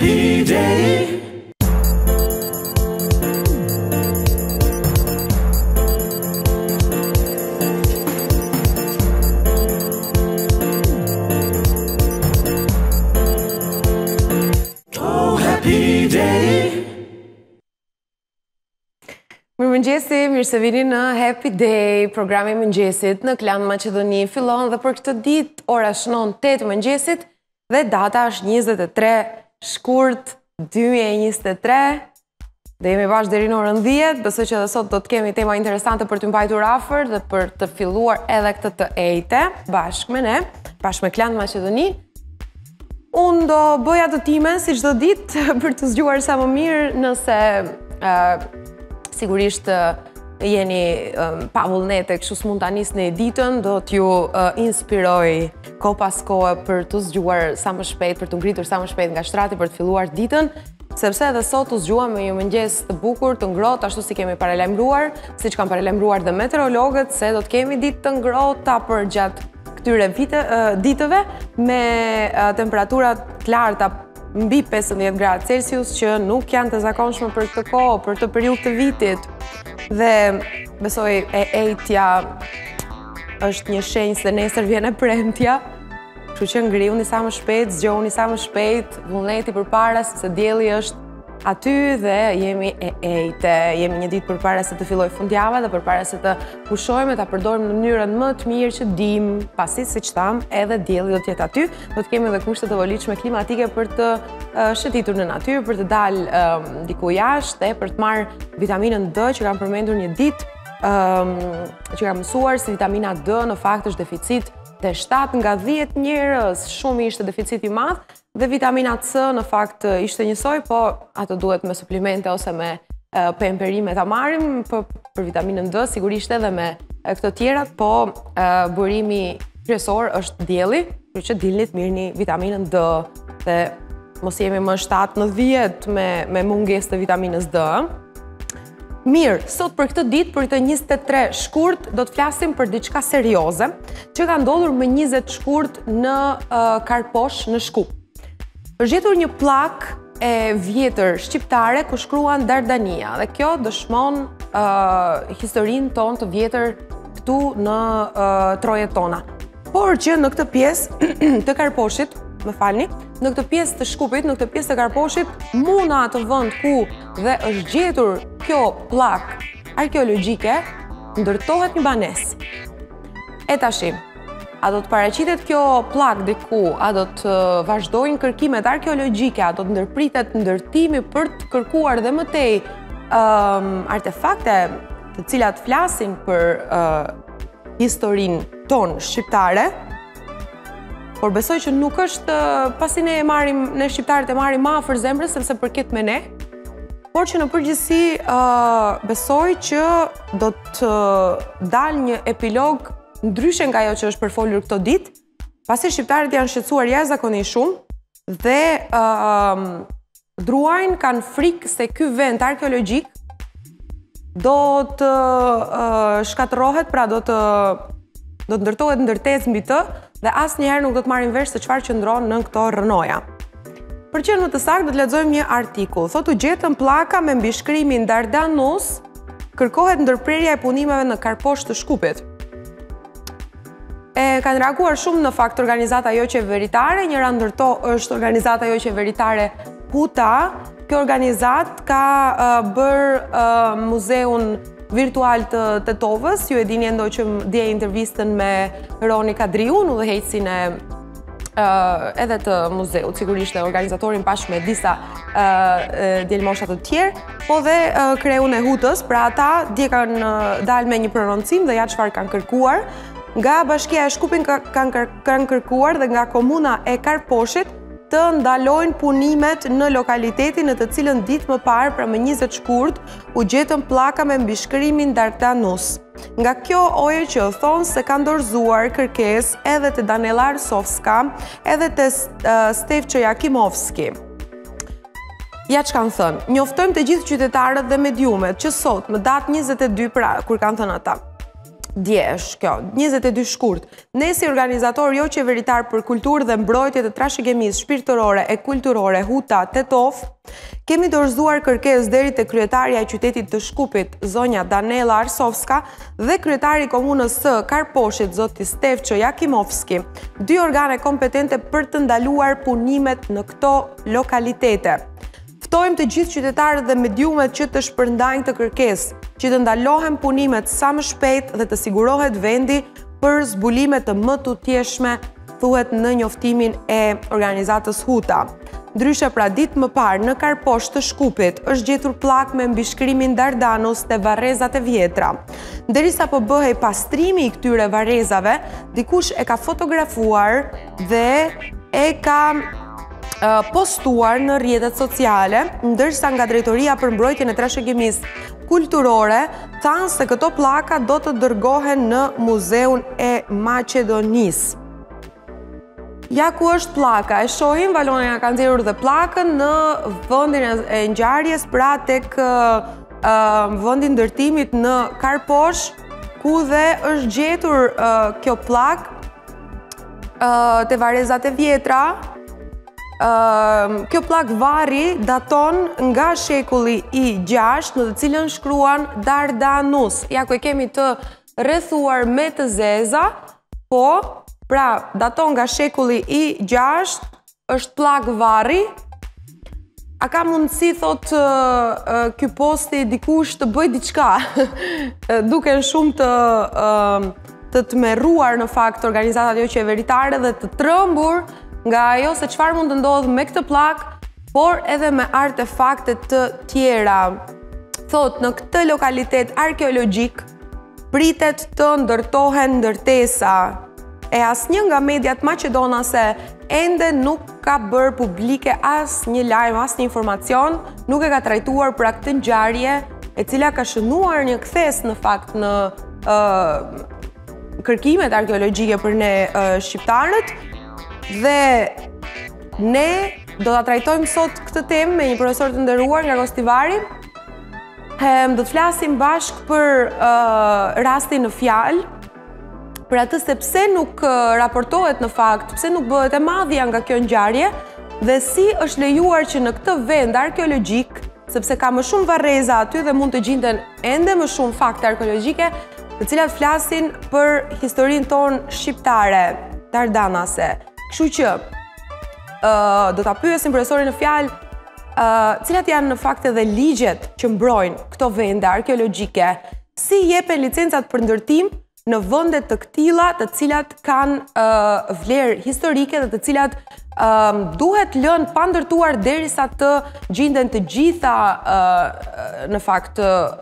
happy day. Oh, happy day. Mirëmëngjesi, mirë se vini në Happy Day, programi mëngjesit në Klan Maqedoni. Fillon dhe për këtë ditë, ora shënon 8 mëngjesit dhe data është 23 shkurt 2023. Dhe jemi bashkë deri në orën 10, besoj që edhe sot do të kemi tema interesante për të mbajtur afër dhe për të filluar edhe këtë të ejte bashkë me ne, bashkë me Klan Maqedoni. Unë do bëja të time si çdo ditë për të zgjuar sa më mirë nëse sigurisht jeni pa vullnete, kështu s'mund ta nisni ditën, do t'ju inspiroj kohë pas kohe për të zgjuar sa më shpejt, për të ngritur sa më shpejt nga shtrati për të filluar ditën, sepse edhe sot u zgjuam me një mëngjes të bukur, të ngrohtë, ashtu si kemi paralajmëruar, siç kanë paralajmëruar dhe meteorologët se do të kemi ditë të ngrohta përgjatë këtyre ditëve me temperaturat të larta mbi 15 gradë Celsius që nuk janë të zakonshme për këtë kohë, për këtë periudhë të vitit. Dhe besoj e ejtja është një shenjë se nesër vjen e premtja, kështu që ngrihuni sa më shpejt, zgjohuni sa më shpejt, vullneti përpara sepse dielli është aty dhe jemi e ejte. Jemi një ditë përpara se të fillojë fundjava dhe përpara se të pushojmë, ta përdorim në mënyrën më të mirë që dim, pasi siç tham, edhe dielli do të jetë aty. Do të kemi edhe kushte të volitshme klimatike për të shëtitur në natyrë, për të dalë diku jashtë e për të marrë vitaminën D që kam përmendur një ditë, që kam mësuar se vitamina D në fakt është deficit te 7 nga 10 njerëz, shumë ishte deficit i madh. Dhe vitamina C në fakt ishte njësoj, po ato duhet me suplimente ose me pemperime ta marrim, për vitaminën D sigurisht edhe me këto tjerat, po burimi kryesor është dielli, kështu që dilni të mirëni vitaminën D dhe mos jemi më 7 në 10 me mungesë të vitaminës D. Mirë, sot për këtë ditë, për këtë 23 shkurt, do të flasim për diçka serioze që ka ndodhur me 20 shkurt në Karposh në Shkup. Është gjetur një plak e vjetër shqiptare ku shkruan Dardania dhe kjo dëshmon historinë tonë të vjetër këtu në trojet tona. Por që në këtë pjesë të Karposhit, më falni, në këtë pjesë të Shkupit, në këtë pjesë të Karposhit, muna atë vend ku dhe është gjetur kjo plak arkeologjike, ndërtohet një banesë. E tashi, a do të paraqitet kjo plak diku, a do të vazhdojnë kërkimet arkeologjike, a do të ndërpritet ndërtimi për të kërkuar dhe më tej artefakte të cilat flasin për historinë tonë shqiptare, por besoj që nuk është pasi ne shqiptarët e marrim më afër zemrës sepse përket me ne, por që në përgjithësi besoj që do të dalë një epilog ndryshe nga ajo që është përfolur këto ditë, pasi shqiptarët janë shqetësuar jashtëzakonisht shumë dhe druajnë kanë frikë se ky vend arkeologjik do të shkatërrohet, pra do të ndërtohet ndërtesë mbi të dhe asnjëherë nuk do të marrin vesh se çfarë qëndron në këto rrënoja. Për qenë më të saktë do të lexojmë një artikull. Thotë u gjetën pllaka me mbishkrimin Dardanus, kërkohet ndërprerja e punimeve në Karposh të Shkupit. Kanë reaguar shumë në fakt organizata jo qeveritare, njëra ndërto është organizata jo qeveritare Huta. Kjo organizat ka bërë muzeun virtual të Tetovës, ju e dini endo që dje intervistën me Roni Kadriun, udhëheqësin edhe të muzeut, sigurisht e organizatorin bashkë me disa djelmoshat të tjerë, po dhe kreun e Hutës, pra ata dje kanë dalë me një prononcim dhe ja çfarë kanë kërkuar. Nga Bashkia e Shkupit kanë kërkuar dhe nga komuna e Karposhit të ndalojnë punimet në lokalitetin në të cilën ditë më parë, pra më 20 shkurt, u gjetën pllaka me mbishkrimin Dardanus. Nga kjo oje që thonë se ka dorëzuar kërkesë edhe te Danela Arsovska, edhe te Stefço Jakimovski. Ja që kanë thënë, njoftojmë të gjithë qytetarët dhe mediumet që sot, më datë 22, pra, kur kanë thënë ata, djesh, kjo, 22 shkurt. Ne si organizator jo qeveritar për kulturë dhe mbrojtje të trashëgimisë shpirtërore e kulturore Huta Tetov, kemi dorëzuar kërkesë deri te kryetaria e qytetit të Shkupit, zonja Danela Arsovska, dhe kryetari i komunës së Karposhit, zoti Stefço Jakimovski, dy organe kompetente për të ndaluar punimet në këto lokalitete. Ftojmë të gjithë qytetarët dhe mediumet që të shpërndajnë të kërkesë, që të ndalohen punimet sa më shpejt dhe të sigurohet vendi për zbulime të më tutjeshme, thuhet në njoftimin e organizatës Huta. Ndryshe pra ditë më parë në Karposh të Shkupit është gjetur plak me mbishkrimin Dardanus te varrezat e vjetra. Derisa po bëhej pastrimi i këtyre varrezave, dikush e ka fotografuar dhe e ka postuar në rrjetet sociale, ndërsa nga Drejtoria për Mbrojtjen e Trashëgimisë Kulturore thanë se këto pllaka do të dërgohen në Muzeun e Maqedonisë. Ja ku është pllaka, e shohim, Valona ka nxjerrur dhe pllakën në vendin e ngjarjes, pra tek vendi ndërtimit në Karposh, ku dhe është gjetur kjo pllakë te varrezat e vjetra. Kjo plak varri daton nga shekulli i 6, në të cilën shkruan Dardanus. Ja ku e kemi të rrethuar me të zeza, po, pra, daton nga shekulli i 6, është plak varri. A ka mundësi, thot, ky posti dikush të bëj diçka, duken shumë të tmerruar në fakt organizatat jo qeveritare dhe të trëmbur nga ajo se çfarë mund të ndodhë me këtë plak, por edhe me artefakte të tjera. Thot, në këtë lokalitet arkeologjik pritet të ndërtohen ndërtesa, e asnjë nga mediat maqedonase ende nuk ka bërë publike asnjë lajm, asnjë informacion, nuk e ka trajtuar për këtë ngjarje, e cila ka shënuar një kthes në fakt në kërkimet arkeologjike për ne shqiptarët. Dhe ne do ta trajtojmë sot këtë temë me një profesor të nderuar nga Gostivari. Do të flasim bashkë për rastin në fjalë, për atë se pse nuk raportohet në fakt, pse nuk bëhet e madhja nga kjo ngjarje, dhe si është lejuar që në këtë vend arkeologjik, sepse ka më shumë varreza aty dhe mund të gjenden ende më shumë fakte arkeologjike, të cilat flasin për historinë tonë shqiptare, dardanase. Kështu që do ta pyesim profesorin në fjalë, cilat janë në fakt edhe ligjet që mbrojnë këto vende arkeologjike, si jepen licencat për ndërtim në vende të këtilla, të cilat kanë vlerë historike dhe të cilat duhet lënë pa ndërtuar derisa të gjenden të gjitha në fakt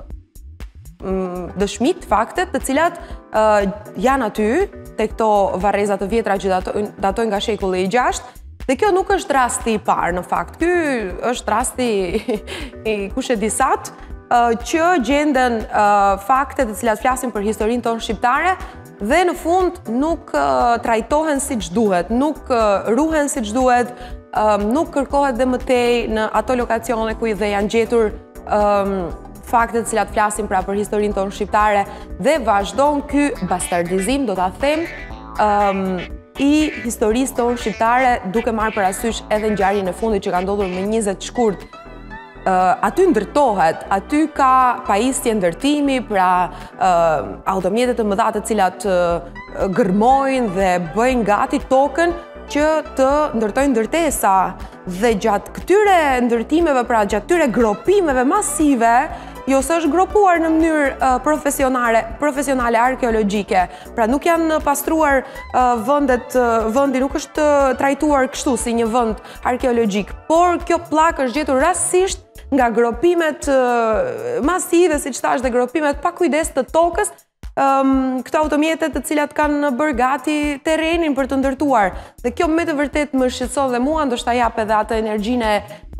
dëshmit, faktet, të cilat janë aty, te këto varreza të vjetra që datojnë nga shekulli i 6, dhe kjo nuk është rasti i parë në fakt. Ky është rasti i kush e di sat, që gjenden fakte të cilat flasin për historinë tonë shqiptare dhe në fund nuk trajtohen siç duhet, nuk ruhen siç duhet, nuk kërkohet dhe mëtej në ato lokacione ku dhe janë gjetur faktet të cilat flasin pra për historinë tonë shqiptare, dhe vazhdon ky bastardizim, do ta them, i historisë tonë shqiptare, duke marrë parasysh edhe ngjarjen e fundit që ka ndodhur më 20 shkurt. Aty ndërtohet, aty ka pajisje ndërtimi, pra automjete të mëdha të cilat gërmojnë dhe bëjnë gati tokën që të ndërtojnë ndërtesa. Dhe gjatë këtyre ndërtimeve, pra gjatë këtyre gropimeve masive, jo se është gropuar në mënyrë profesionale arkeologjike. Pra nuk janë pastruar vendi nuk është trajtuar kështu si një vend arkeologjik, por kjo pllakë është gjetur rastësisht nga gropimet masive, siç thash, dhe gropimet pa kujdes të tokës, këto automjete të cilat kanë bërë gati terrenin për të ndërtuar. Dhe kjo me të vërtet më shqetëson dhe mua, ndoshta jap edhe atë energjinë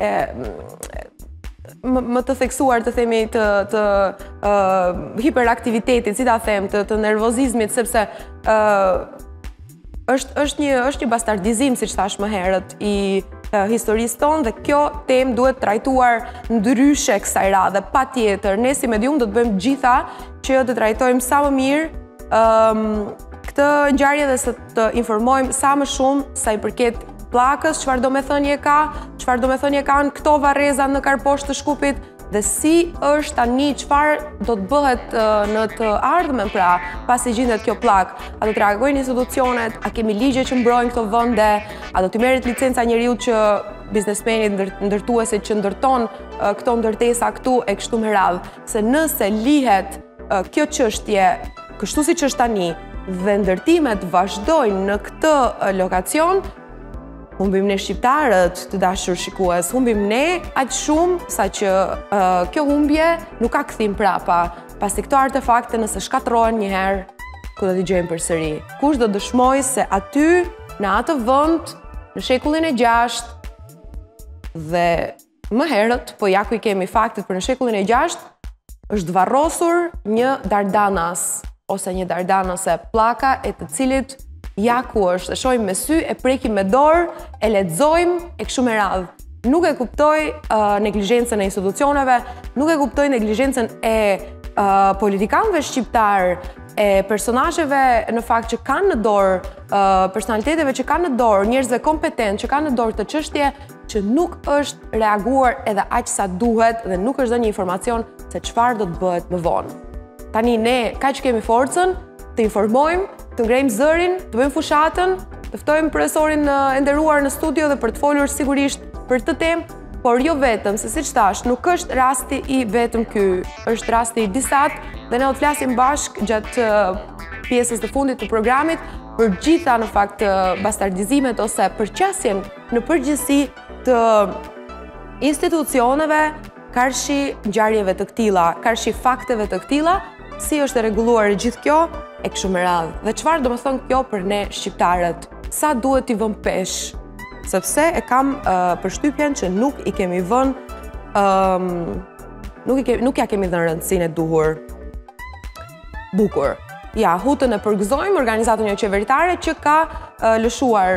më të theksuar, të themi, të hiperaktivitetit, si ta them, të nervozizmit, sepse është një bastardizim, siç thash më herët, i historisë tonë, dhe kjo temë duhet trajtuar ndryshe kësaj radhe, patjetër. Ne si medium do të bëjmë gjitha që të trajtojmë sa më mirë këtë ngjarje dhe se të informojmë sa më shumë sa i përket pllakës, çfarë domethënie ka, çfarë domethënie kanë këto varreza në karposhtë të Shkupit dhe si është tani, çfarë do të bëhet në të ardhmen, pra pasi gjendet kjo pllak. A do të reagojnë institucionet, a kemi ligje që mbrojnë këto vende, a do t'i merret licenca njeriu që biznesmenit ndërtuesit që ndërton këto ndërtesa këtu e kështu me radhë. Se nëse lihet kjo çështje kështu siç është tani dhe ndërtimet vazhdojnë në këtë lokacion, humbim ne shqiptarët, të dashur shikues, humbim ne aq shumë sa që kjo humbje nuk ka kthim prapa, pasi këto artefakte nëse shkatërrohen një herë, ku do t'i gjejmë përsëri? Kush do dëshmojë se aty, në atë vend, në shekullin e 6 dhe më herët, po ja ku i kemi faktet për në shekullin e 6, është varrosur një dardanas ose një dardanase, pllaka e të cilit ja ku është, e shohim me sy, e prekim me dorë, e lexojmë e kështu me radhë. Nuk e kuptoj neglizhencën e institucioneve, nuk e kuptoj neglizhencën e politikanëve shqiptar, e personazheve në fakt që kanë në dorë, personaliteteve që kanë në dorë, njerëzve kompetent që kanë në dorë të çështje që nuk është reaguar edhe aq sa duhet dhe nuk është dhënë një informacion se çfarë do të bëhet më vonë. Tani ne kaq kemi forcën të informojmë, të ngrejmë zërin, të bëjmë fushatën, të ftojmë profesorin e nderuar në studio dhe për të folur sigurisht për këtë temë, por jo vetëm, se siç thash, nuk është rasti i vetëm ky, është rasti i disat dhe ne do të flasim bashkë gjatë pjesës të fundit të programit për gjitha në fakt bastardizimet ose përqasjen në përgjithësi të institucioneve karshi ngjarjeve të këtilla, karshi fakteve të këtilla, si është e rregulluar gjithë kjo e kështu me radhë. Dhe çfarë do të thonë kjo për ne shqiptarët? Sa duhet t'i vëmë pesh? Sepse e kam përshtypjen që nuk i kemi vënë nuk ja kemi dhënë rëndësinë e duhur. Bukur. Ja, hutën e përgëzojmë organizatën jo qeveritare që ka lëshuar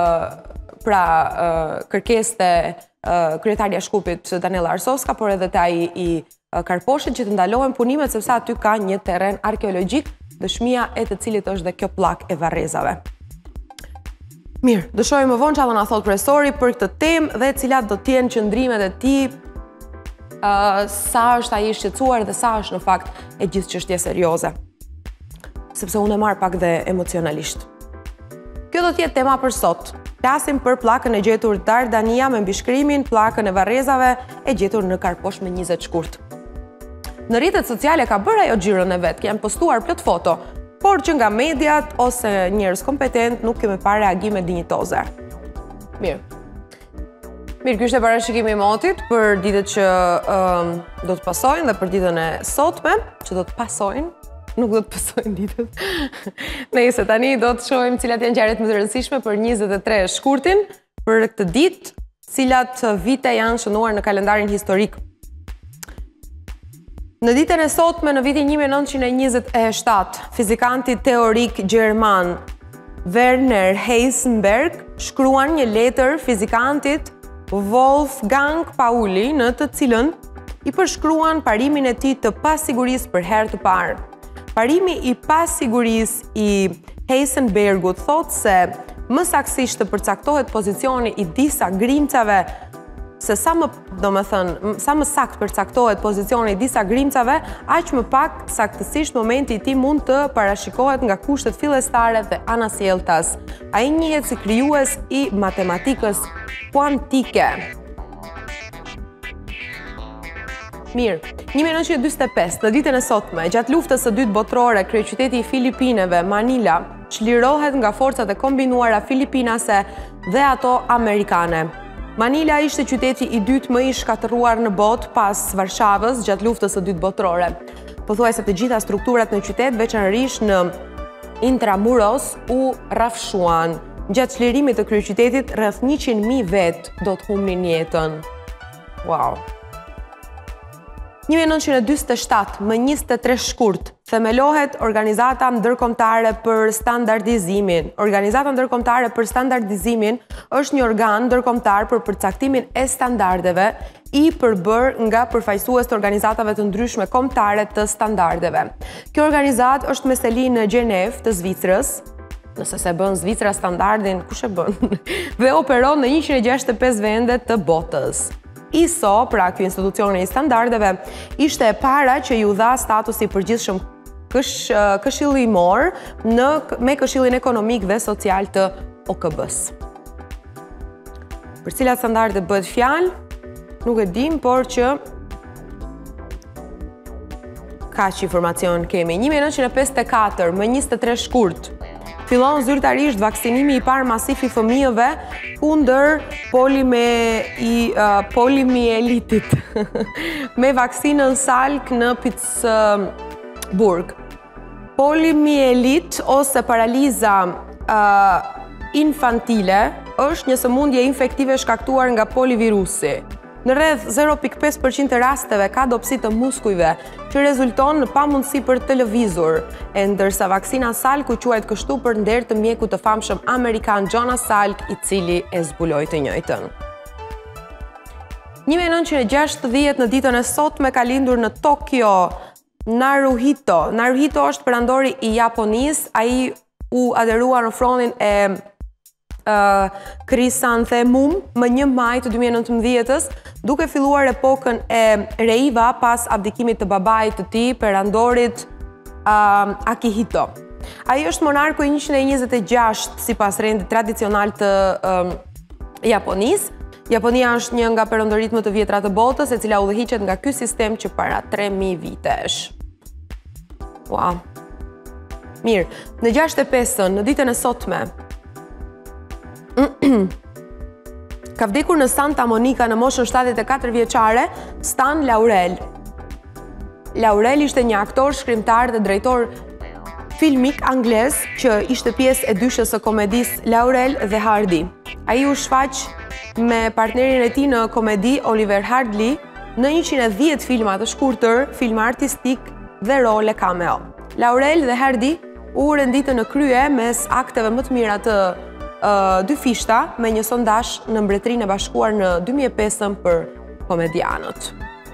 kërkesë të kryetarja e Shkupit Danela Arsovska, por edhe të ai i Karposhit që të ndalohen punimet sepse aty ka një terren arkeologjik, dëshmia e të cilit është dhe kjo pllak e varrezave. Mirë, do shohim më vonë çfarë do na thotë profesori për këtë temë dhe cilat do të jenë qëndrimet e tij, sa është ai i shqetësuar dhe sa është në fakt e gjithë çështje serioze. Sepse unë e marr pak dhe emocionalisht. Kjo do të jetë tema për sot. Flasim për pllakën e gjetur Dardania me mbishkrimin pllakën e varrezave e gjetur në Karposh me 20 shkurt. Në rrjetet sociale ka bërë ajo xhirën e vet, janë postuar plot foto, por që nga mediat ose njerëz kompetent nuk kemi parë reagime dinjitoze. Mirë. Mirë, ky është parashikimi i motit për ditët që do të pasojnë dhe për ditën e sotme, që do të pasojnë. Nuk do të pasojnë ditët. Nëse tani do të shohim cilat janë ngjarjet më të rëndësishme për 23 shkurtin për këtë ditë, cilat vite janë shënuar në kalendarin historik. Në ditën e sotme, në vitin 1927, fizikanti teorik gjerman Werner Heisenberg shkruan një letër fizikantit Wolfgang Pauli, në të cilën i përshkruan parimin e tij të pasigurisë për herë të parë. Parimi i pasigurisë i Heisenbergut thotë se më saktësisht të përcaktohet pozicioni i disa grimcave, se sa më sakt përcaktohet pozicioni i disa grimcave, aq më pak saktësisht momenti i tij mund të parashikohet nga kushtet fillestare dhe anasjelltas. Ai njihet si krijues i matematikës kuantike. Mirë, 1945, në ditën e sotme, gjatë luftës së dytë botërore, kryeqyteti i Filipineve, Manila, çlirohet nga forcat e kombinuara filipinase dhe ato amerikane. Manila ishte qyteti i dytë më i shkatëruar në botë pas Varshavës gjatë luftës së dytë botërore. Pothuajse të gjitha strukturat në qytet, veçanërisht në Intramuros, u rrafshuan. Gjatë çlirimit të kryeqytetit, rreth 100.000 vetë do të humbnin jetën. Wow. 1947, më 23 shkurt, themelohet Organizata Ndërkombëtare për Standardizimin. Organizata Ndërkombëtare për Standardizimin është një organ ndërkombëtar për përcaktimin e standardeve i përbër nga përfaqësues të organizatave të ndryshme kombëtare të standardeve. Kjo organizat është me seli në Gjenev të Zvicrës. Nëse se bën Zvicra standardin, kush e bën? Dhe operon në 165 vende të botës. ISO, pra kjo institucioni i standardeve, ishte e para që ju dha statusi përgjithshëm këshillimor me Këshillin Ekonomik dhe Social të OKB-s. Për cilat standarde bëhet fjalë, nuk e dim, por që kaq informacion kemi. 1954, më 23 shkurt, fillon zyrtarisht vaksinimi i parë masiv i fëmijëve kundër polimielitit me vaksinën Salk në Pittsburgh. Polimielit ose paraliza infantile është një sëmundje infektive shkaktuar nga polivirusi. Në rreth 0.5% të rasteve ka dopsi të muskujve, që rezulton në pamundësi për të lëvizur, ndërsa vaksina Salk u quajt kështu për nder të mjekut të famshëm amerikan Jonas Salk, i cili e zbuloi të njëjtën. 1960 në ditën e sotme ka lindur në Tokyo Naruhito. Naruhito është perandori i Japonisë, ai u aderua në frontin e Krisanthemum më 1 maj të 2019-s, duke filluar epokën e Reiva pas abdikimit të babait të tij, perandorit Akihito. Ai është monarku i 126 sipas rendit tradicional të Japonisë. Japonia është një nga perandoritë më të vjetra të botës, e cila udhëhiqet nga ky sistem që para 3000 vitesh. Wow. Mirë, në 65-ën, në ditën e sotme, ka vdekur në Santa Monica në moshën 74 vjeçare Stan Laurel. Laurel ishte një aktor, shkrimtar dhe drejtor filmik anglez që ishte pjesë e dyshës së komedisë Laurel dhe Hardy. Ai u shfaq me partnerin e tij në komedi Oliver Hardy në 110 filma të shkurtër, filma artistik dhe role cameo. Laurel dhe Hardy u renditën në krye mes akteve më të mira të dy fishta me një sondazh në Mbretërinë e Bashkuar në 2005 për komedianët.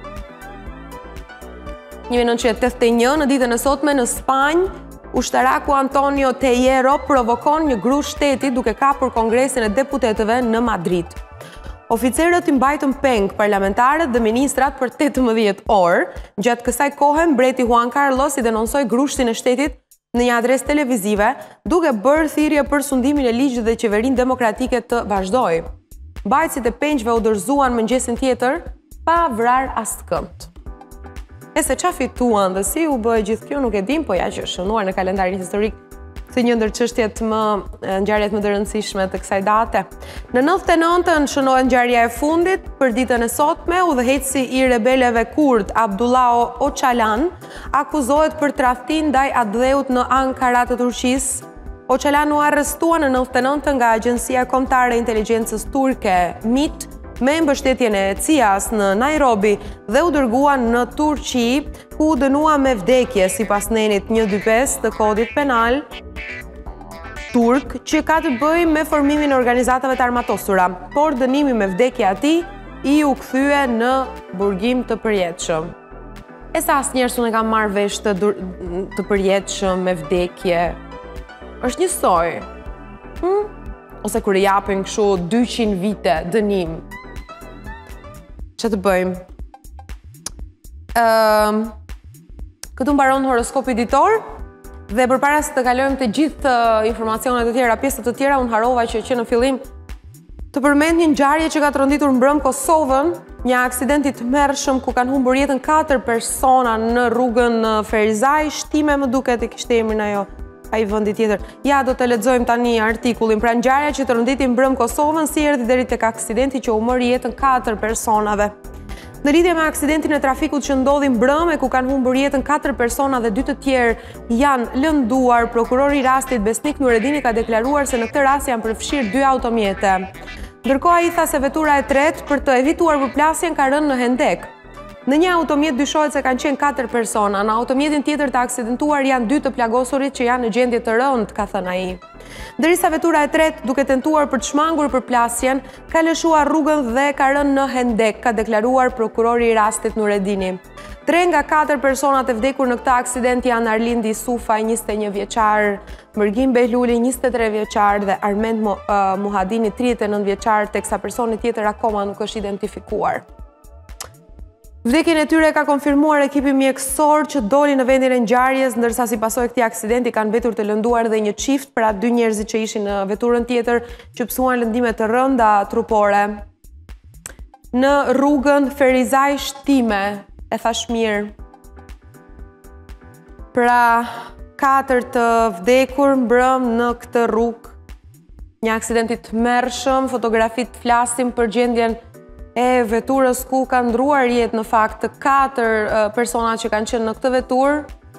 1981 në ditën e sotme në Spanjë, ushtaraku Antonio Tejero provokon një gru shteti duke kapur Kongresin e Deputetëve në Madrid. Oficerët i mbajtën peng parlamentarët dhe ministrat për 18 orë. Gjatë kësaj kohe, mbreti Juan Carlos i denonsoi grushtin e shtetit në një adresë televizive, duke bërë thirrje për sundimin e ligjit dhe qeverinë demokratike të vazhdojë. Mbajtësit e pengjve u dorëzuan mëngjesin tjetër pa vrarë askënd. E se qa fituan dhe si u bëjë gjithë kjo nuk e dim, po ja që është shënuar në kalendarin historik si një ndër çështjet ngjarjet më të rëndësishme të kësaj date. Në 99-ën shënohet ngjarja e fundit për ditën e sotme, udhëheqësi i rebeleve kurd Abdullah Öcalan akuzohet për tradhtim ndaj atdheut në Ankara të Turqisë. Öcalan u arrestua në 99-ën nga Agjencia Kombëtare e Inteligjencës Turke, MIT, me mbështetjen e CIA-s në Nairobi dhe u dërgua në Turqi, ku u dënua me vdekje sipas nenit 125 të kodit penal turk, që ka të bëjë me formimin e organizatave të armatosura, por dënimi me vdekje atij i u kthye në burgim të përjetshëm. E sa asnjëherë s'unë kam marrë vesh të përjetshëm me vdekje. Është njësoj. Ose kur i japin kështu 200 vite dënim. Që të bëjmë? Këtu mbaron horoskopi ditor, dhe përpara se të kalojmë të gjithë informacionet e tjera, pjesët të tjera, unë harova që në fillim të përmend një ngjarje që ka tronditur mbrëm Kosovën, një aksident i tmerrshëm ku kanë humbur jetën 4 persona në rrugën Ferizaj, shtime më duket e kishte emrin ai vendi tjetër. Ja, do të lexojmë tani artikullin. Pra ngjarja që tronditi mbrëm Kosovën si erdhi deri tek aksidenti që u mori jetën 4 personave. Në lidhje me aksidentin e trafikut që ndodhi mbrëm e ku kanë humbur jetën 4 persona dhe 2 të tjerë janë lënduar, prokurori i rastit Besnik Nureddini ka deklaruar se në këtë rast janë përfshirë 2 automjete. Ndërkohë ai tha se vetura e tretë për të evituar përplasjen ka rënë në hendek. Në një automjet dyshohet se kanë qenë 4 persona, në automjetin tjetër të aksidentuar janë 2 të plagosurit që janë në gjendje të rëndë, ka thënë ai. Ndërsa vetura e tretë, duke tentuar për të shmangur përplasjen, ka lëshuar rrugën dhe ka rënë në hendek, ka deklaruar prokurori i rastit Nuredini. 3 nga 4 personat e vdekur në këtë aksident janë Arlindi Sufaj, 21 vjeçar, Mërgim Behluli, 23 vjeçar dhe Armend Muhadini, 39 vjeçar, teksa personi tjetër akoma nuk është identifikuar. Vdekjen e tyre ka konfirmuar ekipi mjekësor që doli në vendin e ngjarjes, ndërsa si pasojë këtij aksidenti kanë mbetur të lënduar dhe një çift, pra 2 njerëzit që ishin në veturën tjetër, që pësuan lëndime të rënda trupore. Në rrugën Ferizaj Shtime, e thash mirë. Pra 4 të vdekur mbrëm në këtë rrugë. Një aksidenti të tmerrshëm, fotografit flasim për gjendjen e veturës ku ka ndruar jetë në fakt të 4 persona që kanë qenë në këtë veturë.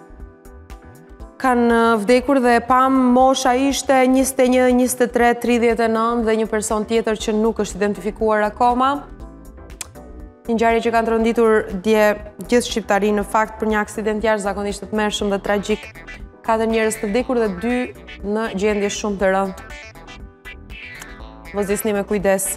Kanë vdekur dhe pam mosha ishte 21, 23, 39 dhe një person tjetër që nuk është identifikuar akoma. Një ngjarje që kanë tronditur dje gjithë shqiptarinë në fakt për një aksident jashtëzakonisht të tmerrshëm dhe tragjik. 4 njerëz të vdekur dhe 2 në gjendje shumë të rëndë. Vozisni me kujdes.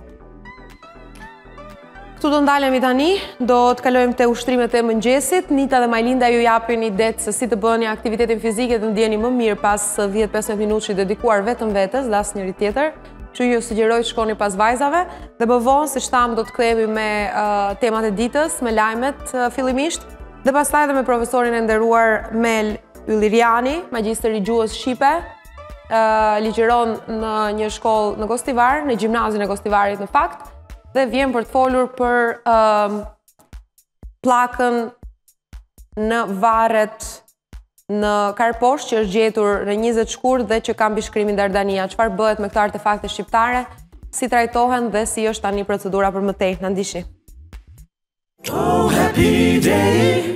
Këtu do ndalemi tani, do të kalojmë te ushtrimet e mëngjesit. Nita dhe Majlinda ju japin ide se si të bëni aktivitetin fizike të ndjeni më mirë pas 10-15 minutë që dedikuar vetëm vetes dhe asnjëri tjetër. Që ju sugjeroj të shkoni pas vajzave dhe më vonë se shtam do të kthehemi me temat e ditës, me lajmet fillimisht dhe pastaj edhe me profesorin e nderuar Mel Ylliriani, magjistër i gjuhës shqipe, ligjeron në një shkollë në Gostivar, në gjimnazin e Gostivarit në fakt. Dhe vjen për të folur për pllakën në Varret në Karposh që është gjetur në 20 shkurt dhe që ka mbi shkrimin Dardania. Çfarë bëhet me këto artefakte shqiptare, si trajtohen dhe si është tani procedura për mëtej. Na ndiqni. Oh, happy day.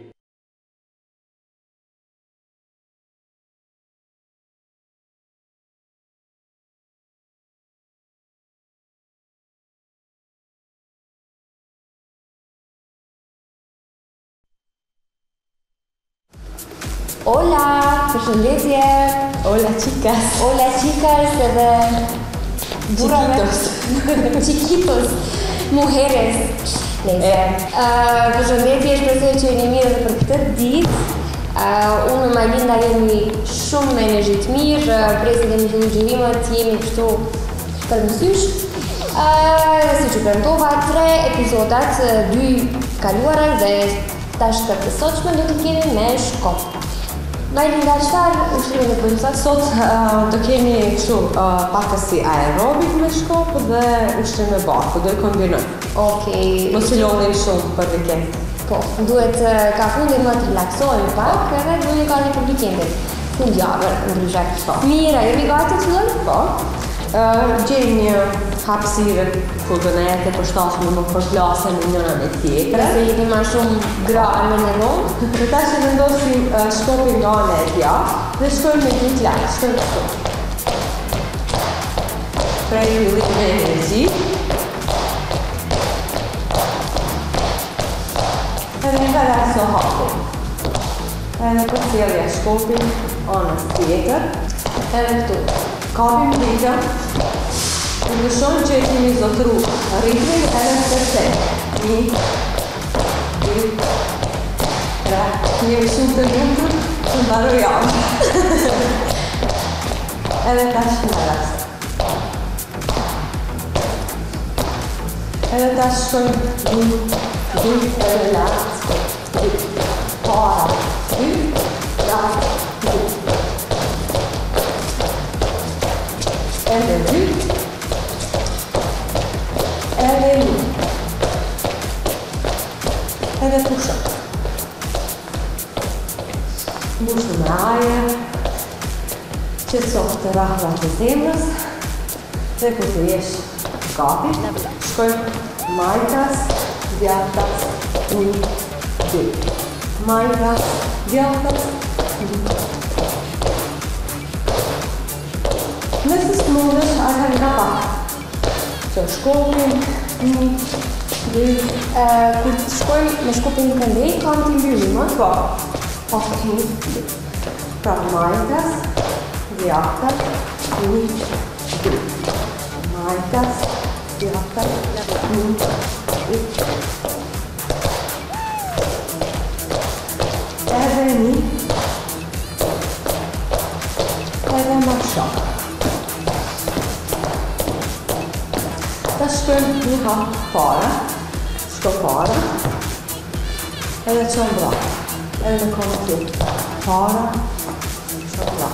Hola, përshëndetje. Hola chicas. Hola chicas edhe burrave. Chiquitos. Mujeres. Përshëndetje, shpresoj që jeni mirë edhe për këtë ditë. Unë me Majlinda jemi shumë me energji të mirë, presim kemi filluar xhirimet, jemi kështu për mësysh. Si që premtova, 3 epizodat, 2 kaluara dhe tash këtë të sotshme do të kemi me shkop. Majlinda, çfarë ushtrime do bëjmë sot? Do kemi kështu pakës si aerobik me shkop dhe ushtrime me barku, do i kombinojmë. Okej. Mos i lodhin shumë për weekend. Po, duhet ka fundin më të relaksohemi pak edhe duhet ka një për weekendin. Fundjavë, ndryshe kështu. Mira, jemi gati të fillojmë? Po. Gjejmë një hapësirë ku do na jetë përshtatshme më përplasën në njëra e tjetra. Se jemi ma shumë gra me një vonë. Dhe tash e vendosim shkopin nga ana e djathtë dhe shkojmë me një lart, shkojmë këtu. Pra i fillim me energji. Edhe nga laso hapim. Edhe përcjellja shkopin anës tjetër. Edhe këtu. Kapim pika. Në dëshon që e kemi zotru rritmin edhe të set. 1, 2, 3. Jemi shumë të lumtur që mbaroj javë. Edhe tash në rast. Edhe tash shkojmë 2 edhe lart. 2. Para. 2. Lart. 2. Edhe 2. Edhe 1. Edhe push-up. Mbushë me ajër, qetësoh të rahullat e zemrës dhe kur të jesh gati, shkojmë majtas, djathtas, 1, 2. Majtas, djathtas, 1. Nëse s'mundesh, arhem nga pak. Që shkopin, 1, 2, Kur të shkojmë me shkopin një këndej, kam t'i mbyllim, a? Po. Ok. Pra, majtas, djathtas, 1, 2. Majtas, djathtas, 1, 2. Edhe 1. Edhe më shok. Ta shkojmë një hap para, shko para, edhe qënë bra, edhe në konë të para, shko bra.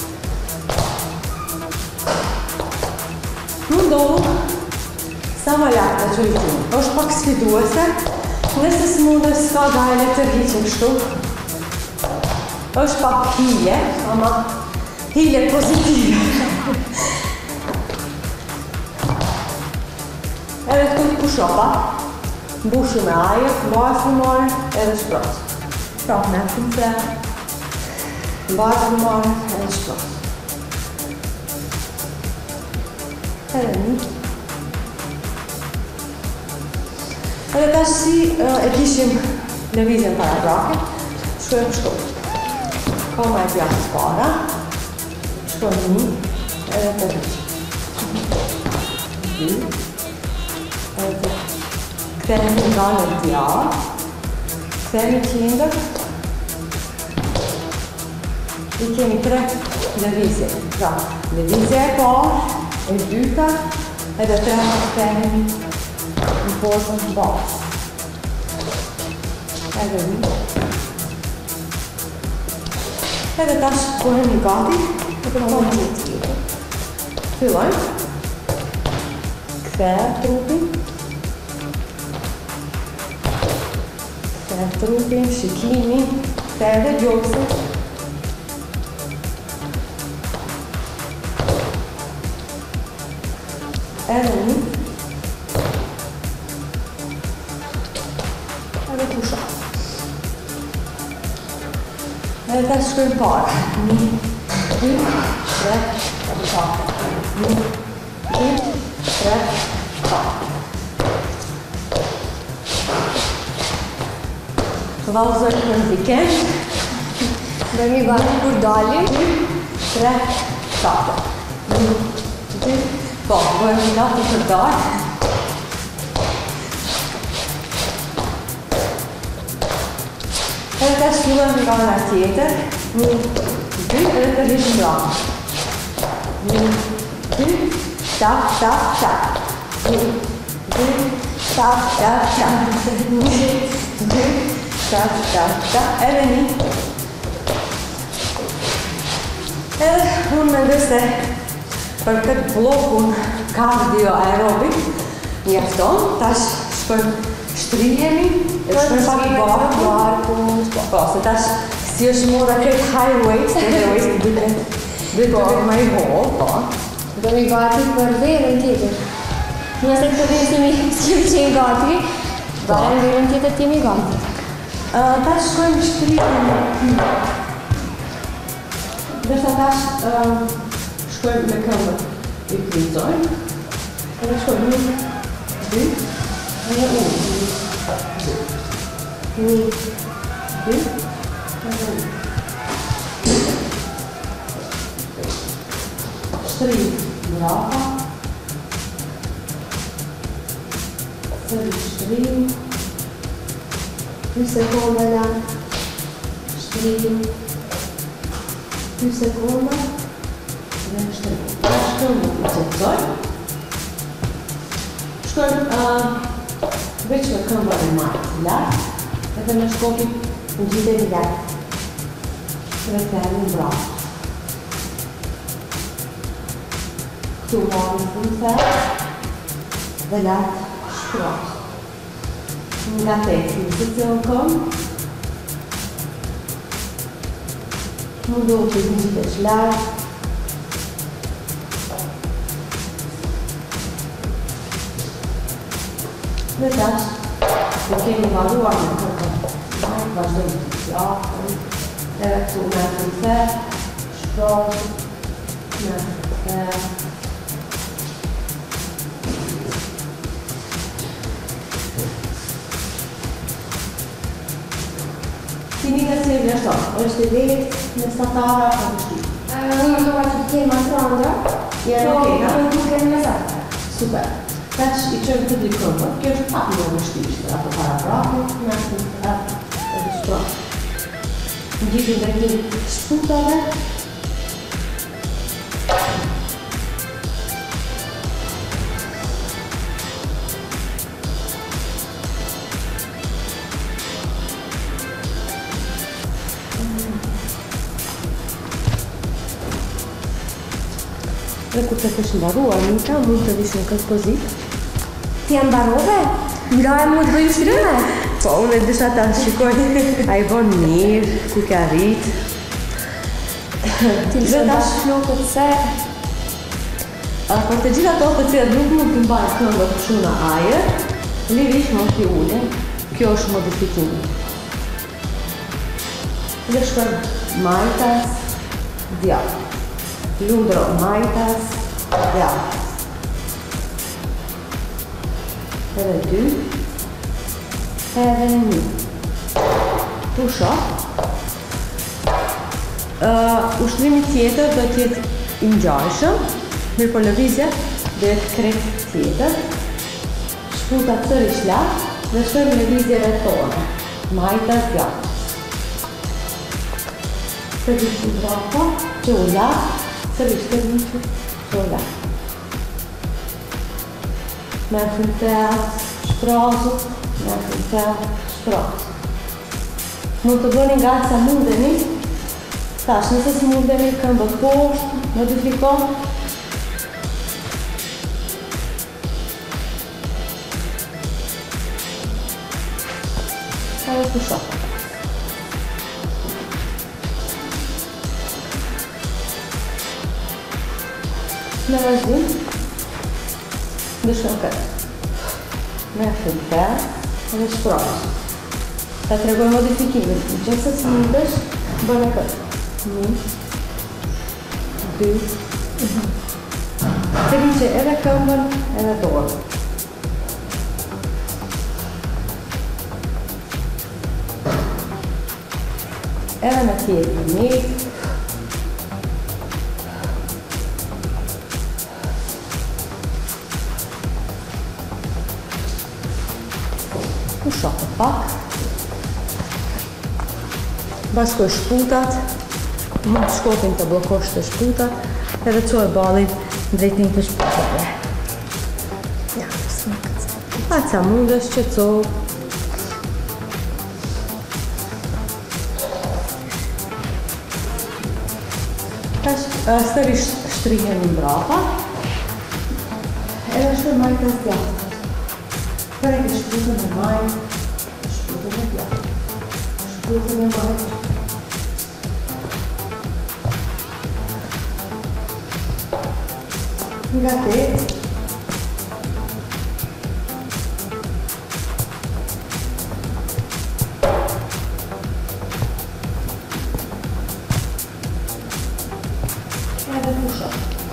Mundohu, sa më lakë të qëjtimi, është pak sfiduese, nëse së mundë s'ka dajle të rriqim shtu, është pak hile, ama hile pozitive. Edhe këtu të pushopa, mbushu me ajër, mbajë fumare, edhe shprot. Pra, me funce, mbajë fumare, edhe shprot. Edhe një. Edhe tash si e kishim lëvizjen para brake, shkojmë shtu. Koma e pjatës para, shkojmë një, edhe të rriqë. 2. Edhe këthejmë nga në djarë, këthejmë qindër, i kemi 3 lëvizje. Pra, lëvizje e parë, e dyta, edhe 3 këthejmë në pozën të basë. Edhe një. Edhe tash kohemi gati, edhe kohemi gjithë tjetër. Fillojmë. Këthejmë trupin. Këthejmë trupin, shikimin, këthejmë dhe gjokësit. Edhe një. Edhe pusha. Edhe ta shkojmë para. 1, 2, 3, 4. 1, 2, 3, 4. Vallëzojmë në weekend. Dhe mi gati kur dalim. 3, 4. 1, 2, po, bëjmë gati për dalë. Edhe ta shkullëm nga nga tjetër. 1, 2, edhe të rrishëm brama. 1, 2, tap, tap, tap. 1, 2, tap, tap, tap. 1, 2, tap, tap, tap. Edhe një. Edhe unë mendoj se për këtë blokun kardio aerobik njefton, tash shkojmë shtrihemi, e shkojmë pak i barku, po, se tash si është moda këtë high waist, edhe waist duke ma i hollë, po. Dhe mi gati për verën tjetër. Nëse këtë verën si qenë gati, verën tjetër t'jemi gati. Tash shkojmë shtrihemi. Dërsa tash shkojmë me këmbët i plizojmë, edhe shkojmë 1, 2, edhe 1, 2, 2, edhe 1. Shtrim mrapa, sëri shtrim, 2 sekonda lang, shtrim, 2 sekonda, dhe shtrim. Shkojmë në qëtëzojmë. Shkojmë veç me këmbën e majtë të lartë, edhe me shkopin në gjithë e lartë. Dhe këtëri në bravo. Këtu marrë në thërë, dhe lartë shkrotë. Nga tekë, në të cilën këmë, mundohu që në gjithë e lartë, dhe tash, do kemi valuar në kërkën. Vazhdojmë të qafën, edhe këtu me të thërë, shkrotë, me të thërë. Timida se vjashton, është e lehtë, mesatara, pa të shtu. Unë do ka që të kemi ma trandra. Okej, Unë të kemi mesatara. Super. Tash I qëmë të dy këmbët, kjo është pak më vështirë, apo paragrafu, në ashtë të edhe shtronë. Në gjithë në drejtim shputave. Dhe kur të kesh mbaruar Mika, mund të vish në këtë pozitë. Ti jam barove? Mlaj mu të bëj ushtrime? Po, unë e disha ta shikoj. A I bon mirë, ku ka rrit. Ti më dash flokët se... Për të gjitha ato të cilat nuk mund të mbajnë këmbët kështu në ajër, lirisht mund t'i ulin. Kjo është modifikimi. Dhe shkojmë majtas, djathtë. Lundro majtas, djathtë. Edhe 2, edhe 1. Pusho. Ushtrimi tjetër do t'jetë I ngjajshëm, mirë po lëvizja do jetë krejt tjetër. Shputa sërish lart dhe shtojmë lëvizjeve tona. Majtas djathtë. Sërish I brapa, që u lart, sërish të rriqë, që u lart. Mersim të shprazu, mersim të shprazu. Mund të bëni nga sa mundeni, tash nëse s'mundeni këmbët poshtë, modifikon. Edhe pusho. Në vazhdim, ndryshon këtë. Mersim të edhe shprazu. Ta tregoj modifikimin, në që se s'mundesh, bëne këtë. 1, 2, të rriqe edhe këmbën edhe dorën. Edhe në tjetër 1, pusho të pak. Bashkoj shputat, mund të shkopin të blokosh të shputat, edhe qoj balin në drejtim të shputave. Ja, pësë këtë. Faca mundesh që co. Tash, sërish shtrihen në mbrapa, edhe shkoj majtës djathtë. Preke shputën e majtë, shputën e djathtë. Shputën e majtë. Nga te. Edhe pusho.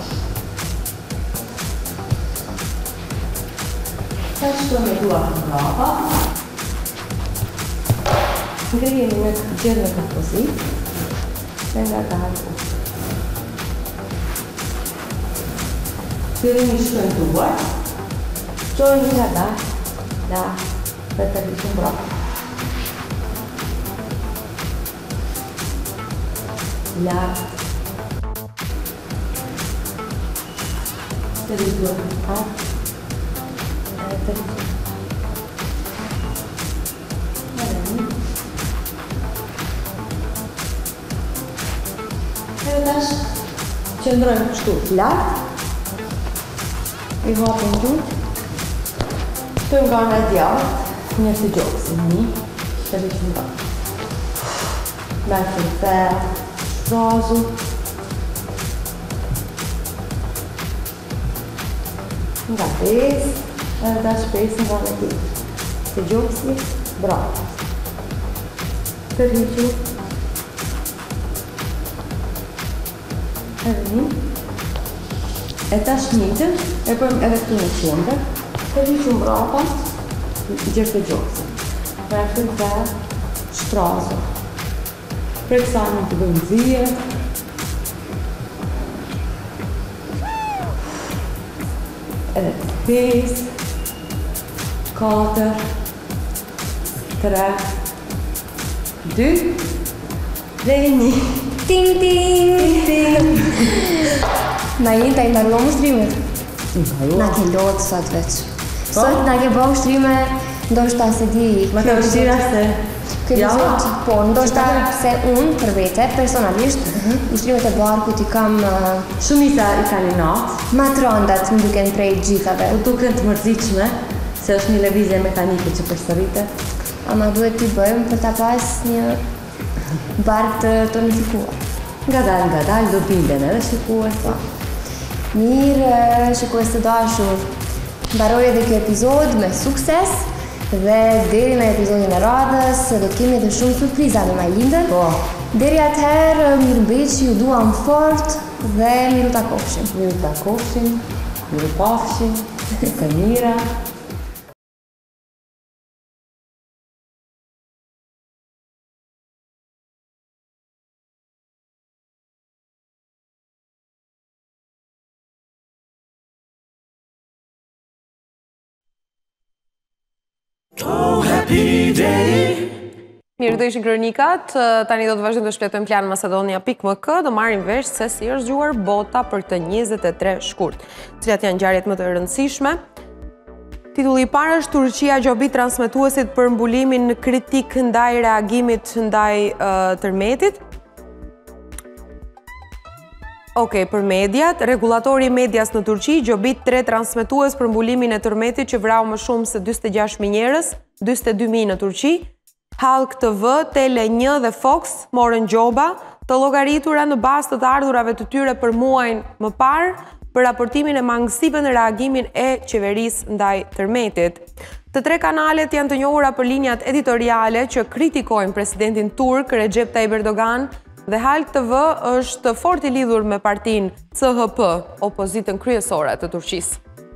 Ta shto me duart në mbrapa. Ngrihemi në gjithë në këtë pozitë. Dhe nga ta hajtë. Fillim I shkojnë duart, qojnë nga da, dhe të rriqën brapa. Lartë. Të rriqën duart në partë, dhe të rriqën. Edhe një. Edhe tash, qëndrojmë kështu lartë, I hapin gjut, të nga në djathtë, një të gjokësin, një, të rriqën nga. Mersim të shprazu. Nga pesë, edhe tash pesë nga në tjetë. Të gjokësi, bravo. Të rriqën. Edhe një. E tash njëtën, e bëjmë edhe këtu në qendër, të rriqën brapa, gjërë të gjokësën. Mersim të shprazu. Prej kësaj nuk të bëjmë zije. Edhe 5, 4, 3, 2 dhe 1. Ting, ting, ting. Na jenë ta i ndaruam ushtrimet. Na ke lotë sot veç. Sot na ke bërë ushtrime, ndoshta se di... Ma të vështira se... Po, ndoshta se unë për vete, personalisht, ushtrimet e barkut i kam... Shumica i kanë natë. Ma të rëndat më duken prej gjithave. U duken të mërzitshme, se është një lëvizje mekanike që përsëritet. Ama duhet t'i bëjmë për ta pas një bark të tonifikuar. Nga dalë do binden edhe shikues. Mirë, shikues të dashur. Mbaroi edhe kjo epizod me sukses dhe deri në episodin e radhës do të kemi edhe shumë surpriza në Majlindën. Po. Deri atëherë, mirëmbëjtje, ju duam fort dhe miru takofshim. Miru takofshim, miru pafshim, të mira. Oh, happy day. Mirë, do ishin kronikat, tani do të vazhdojmë të shpletojmë plan Macedonia.mk, do marrim vesh se si është zgjuar bota për të 23 shkurt, cilat janë ngjarjet më të rëndësishme. Titulli i parë është Turqia gjobit transmetuesit për mbulimin kritik ndaj reagimit ndaj tërmetit. Okej, për mediat, regulatori i medias në Turqi gjobit 3 transmetues për mbulimin e tërmetit që vrau më shumë se 46.000 njerëz, 42.000 në Turqi. Halk TV, Tele 1 dhe Fox morën gjoba, të llogaritura në bazë të ardhurave të tyre për muajin më parë për raportimin e mangësive në reagimin e qeverisë ndaj tërmetit. Të 3 kanalet janë të njohura për linjat editoriale që kritikojnë presidentin turk Recep Tayyip Erdogan, dhe Halk TV është fort i lidhur me partinë CHP, opozitën kryesore të Turqisë.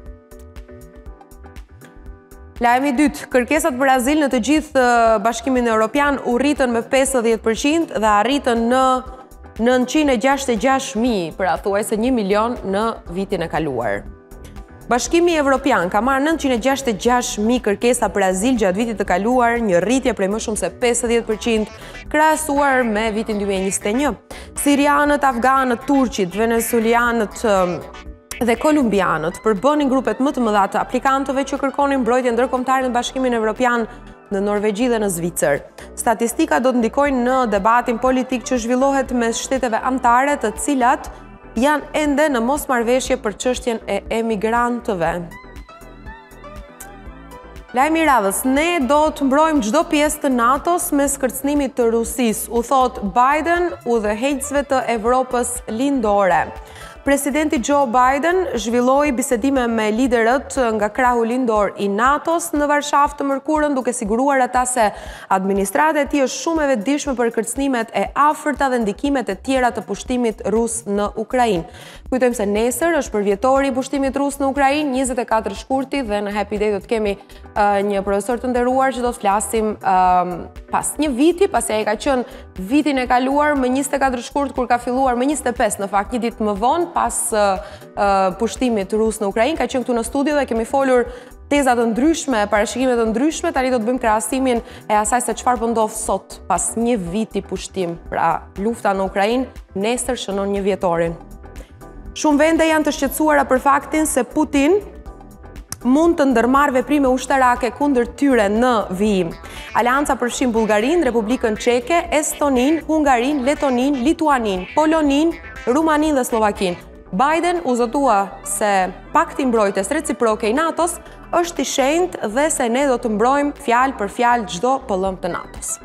Lajmi i dytë, kërkesat për azil në të gjithë Bashkimin Evropian u rritën me 50% dhe arritën në 966.000, pra thuajse 1 milion në vitin e kaluar. Bashkimi Evropian ka marrë 966.000 kërkesa për azil gjatë vitit të kaluar, një rritje prej më shumë se 50% krahasuar me vitin 2021. Sirianët, afganët, turqit, venezuelianët dhe kolumbianët përbënin grupet më të mëdha të aplikantëve që kërkonin mbrojtje ndërkombëtare në Bashkimin Evropian në Norvegji dhe në Zvicër. Statistika do të ndikojnë në debatin politik që zhvillohet mes shteteve anëtare, të cilat janë ende në mosmarrëveshje për çështjen e emigrantëve. Lajmi i radhës, ne do të mbrojmë çdo pjesë të NATO-s mes kërcënimit të Rusisë, u thot Biden udhëheqësve të Evropës lindore. Presidenti Joe Biden zhvilloi bisedime me liderët nga krahu lindor i NATO-s në Varshavë të mërkurën, duke siguruar ata se administrata e tij është shumë e vetëdijshme për kërcënimet e afërta dhe ndikimet e tjera të pushtimit rus në Ukrainë. Kujtojmë se nesër është përvjetori i pushtimit rus në Ukrainë, 24 shkurti, dhe në Happy Day do të kemi një profesor të nderuar që do të flasim pas një viti, pasi ai ka qenë vitin e kaluar më 24 shkurt kur ka filluar më 25, në fakt një ditë më vonë pas pushtimit rus në Ukrainë, ka qenë këtu në studio dhe kemi folur teza të ndryshme, parashikimet të ndryshme. Tani do të bëjmë krahasimin e asaj se çfarë po ndodh sot pas një viti pushtim. Pra, lufta në Ukrainë nesër shënon 1 vjetorin. Shumë vende janë të shqetësuara për faktin se Putin mund të ndërmarrë veprime ushtarake kundër tyre në vijim. Aleanca përfshin Bullgarinë, Republikën Çeke, Estoninë, Hungarinë, Letoninë, Lituaninë, Poloninë, Rumaninë dhe Slovakinë. Biden u zotua se pakti mbrojtjes reciproke i NATO-s është i shenjtë dhe se ne do të mbrojmë fjalë për fjalë çdo pëllëm të NATO-s.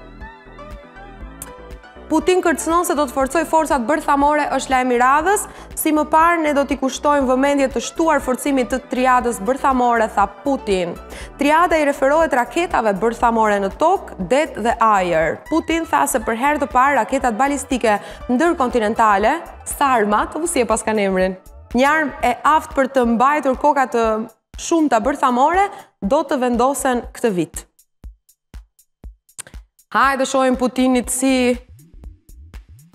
Putin kërcënon se do të forcoj forcat bërthamore, është lajmi i radhës. Si më parë, ne do t'i kushtojmë vëmendje të shtuar forcimit të triadës bërthamore, tha Putin. Triada i referohet raketave bërthamore në tokë, det dhe ajër. Putin tha se për herë të parë raketat balistike ndërkontinentale, sarmat, si e pas kanë emrin, një armë e aftë për të mbajtur kokat të shumta bërthamore, do të vendosen këtë vit. Hajde shohim Putinit si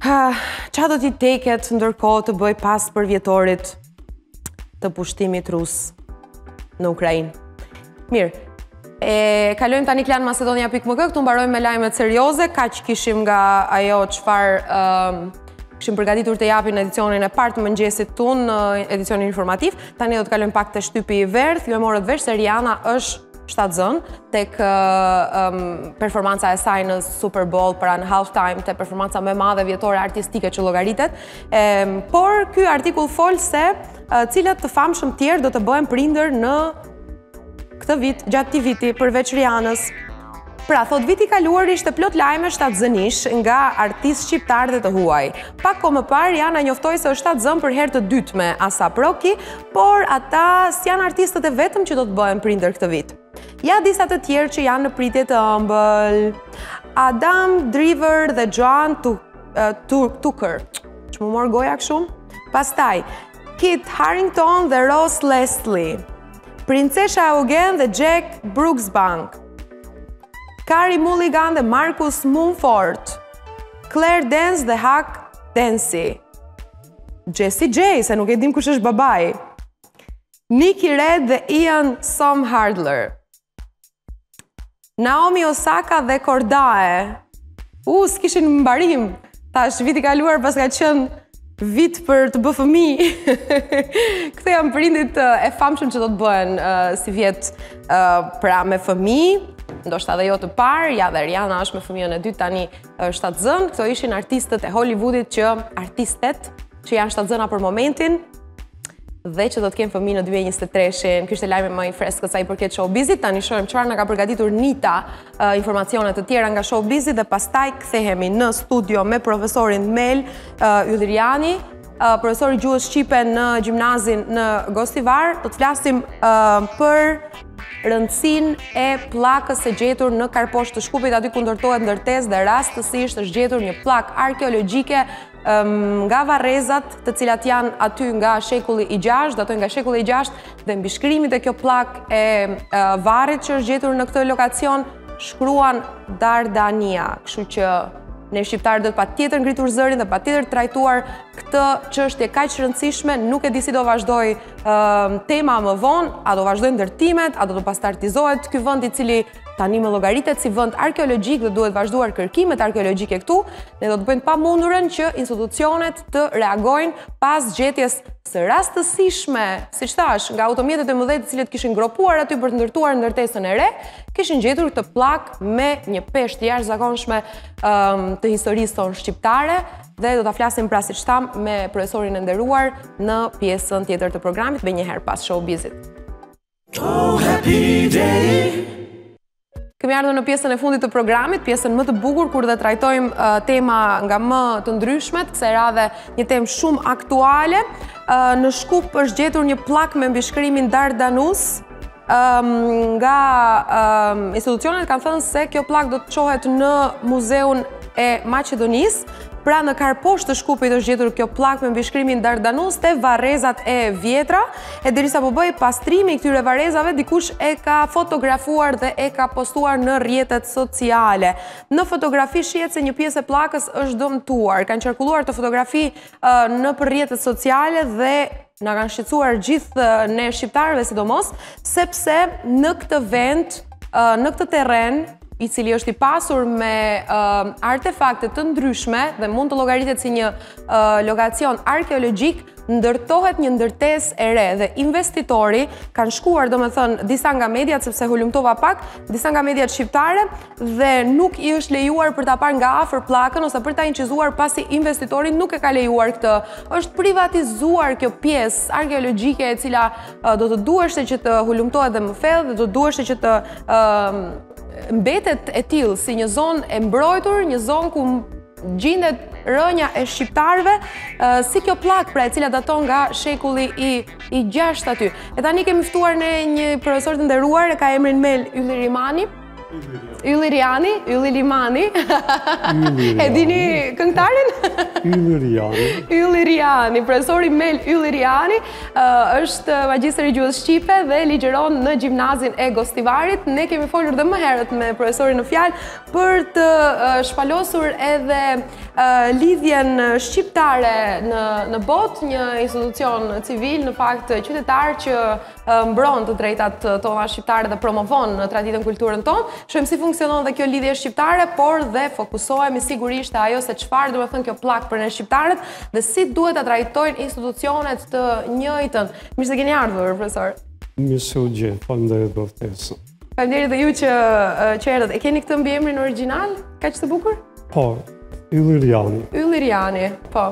Qa do t'i teket ndërkohë të bëj pas përvjetorit të pushtimit rus në Ukrainë? Mirë, kalojmë tani Klan Macedonia.mk, këtu mbarojmë me lajmet serioze, kaq kishim nga ajo çfarë kishim përgatitur të japin në edicionin e parë të mëngjesit tonë, në edicionin informativ. Tani do të kalojmë pak te shtypi i verdh. Ju e morët vesh se Rihanna është shtatzën tek performanca e saj në Super Bowl, pra në halftime, te performanca më e madhe vjetore artistike që llogaritet. Por ky artikull fol se cilat të famshëm tjerë do të bëhen prindër në këtë vit, gjatë këtij viti, përveç Rihanës. Pra, thot viti kaluar ishte plot lajme shtatzënish nga artistë shqiptar dhe të huaj. Pak kohë më parë, Rihanna njoftoi se është shtatzën për herë të dytë me ASAP Rocky, por ata s'janë artistët e vetëm që do të bëhen prindër këtë vit. Ja disa të tjerë që janë në pritje të ëmbël. Adam Driver dhe Joan Tucker. Që më mor goja kështu? Pastaj, Kit Harington dhe Ross Leslie. Princesha Eugen dhe Jack Brooksbank. Carey Mulligan dhe Marcus Mumford. Claire Dance dhe Huck Dancy. Jessie J, se nuk e dim kush është babai. Nikki Red dhe Ian Somerhalder. Naomi Osaka dhe Kordae. S'kishin mbarim. Tash viti kaluar pas ka qenë vit për të bë fëmijë. Këto janë prindit e famshëm që do të bëhen si vjet pra me fëmijë, ndoshta edhe jo të parë, ja dhe Rihanna është me fëmijën e dytë tani shtatzën. Këto ishin artistët e Hollywoodit artistet që janë shtatzëna për momentin dhe që do të kenë fëmijë në 2023-shin. Ky ishte lajmi më i freskët sa i përket showbizit. Tani shohim çfarë na ka përgatitur Nita, informacione të tjera nga showbizit dhe pastaj kthehemi në studio me profesorin Mel Ylliriani, profesori gjuhës shqipe në gjimnazin në Gostivar. Do të flasim për rëndësinë e pllakës së gjetur në Karposhtë të Shkupit, aty ku ndërtohet ndërtesë dhe rastësisht është gjetur një pllakë arkeologjike nga varrezat të cilat janë aty nga shekulli i 6, datoj nga shekulli i 6 dhe mbi shkrimit e kjo pllakë e varrit që është gjetur në këtë lokacion shkruan Dardania, kështu që ne shqiptarët do të patjetër ngritur zërin dhe patjetër trajtuar këtë çështje kaq rëndësishme. Nuk e di si do vazhdoj tema më vonë, a do vazhdojnë ndërtimet, a do të pastartizohet ky vend i cili tani më llogaritet si vend arkeologjik dhe duhet vazhduar kërkimet arkeologjike këtu. Ne do të bëjmë pamundurën që institucionet të reagojnë pas gjetjes së rastësishme, siç thash, nga automjetet e mëdha të cilët kishin gropuar aty për të ndërtuar ndërtesën e re, kishin gjetur këtë pllakë me një peshë jashtëzakonshme të historisë tonë shqiptare dhe do ta flasim pra siç tham me profesorin e nderuar në pjesën tjetër të programit, më njëherë pas showbizit. Oh, happy day. Kemi ardhur në pjesën e fundit të programit, pjesën më të bukur kur dhe trajtojmë tema nga më të ndryshmet, kësaj radhe një temë shumë aktuale. Në Shkup është gjetur një pllakë me mbishkrimin Dardanus. Nga institucionet kanë thënë se kjo pllakë do të çohet në Muzeun e Maqedonisë. Pra në Karposhtë të Shkupit është gjetur kjo pllakë me mbishkrimin Dardanus te varrezat e vjetra. E derisa po bëj pastrimi këtyre varrezave, dikush e ka fotografuar dhe e ka postuar në rrjetet sociale. Në fotografi shihet se një pjesë e pllakës është dëmtuar. Kanë qarkulluar të fotografi në rrjetet sociale dhe na kanë shqetësuar gjithë ne shqiptarëve sidomos, sepse në këtë vend, në këtë terren i cili është i pasur me artefakte të ndryshme dhe mund të llogaritet si një lokacion arkeologjik, ndërtohet një ndërtesë e re dhe investitori kanë shkuar, domethënë, disa nga mediat, sepse hulumtova pak, disa nga mediat shqiptare dhe nuk i është lejuar për ta parë nga afër pllakën ose për ta incizuar pasi investitori nuk e ka lejuar këtë. Është privatizuar kjo pjesë arkeologjike e cila do të duheshte që të hulumtohet dhe më thellë dhe do të duheshte që të mbetet e tillë si një zonë e mbrojtur, një zonë ku gjendet rënja e shqiptarëve, si kjo pllakë pra e cila daton nga shekulli i 6 aty. E tani kemi ftuar ne një profesor të nderuar, e ka emrin Mel Ylliriani, Ylliriani, Yllilimani. E dini këngëtarin? Ylliriani, profesori Mel Ylliriani është magjistër i gjuhës shqipe dhe ligjeron në gjimnazin e Gostivarit. Ne kemi folur dhe më herët me profesorin në fjalë për të shpalosur edhe lidhjen shqiptare në botë, një institucion civil, në fakt qytetar që mbron të drejtat tona shqiptare dhe promovon traditën kulturën tonë. Shohim si funksionon dhe kjo lidhje shqiptare, por dhe fokusohemi sigurisht te ajo se çfarë do të thënë kjo plak për ne shqiptarët dhe si duhet ta trajtojnë institucionet të njëjtën. Mirë se keni ardhur, profesor. Mirë se u gjej, faleminderit për ftesën. Faleminderit dhe ju që erdhët. E keni këtë mbiemrin origjinal? Kaq të bukur? Po, Ylliriani. Ylliriani, po.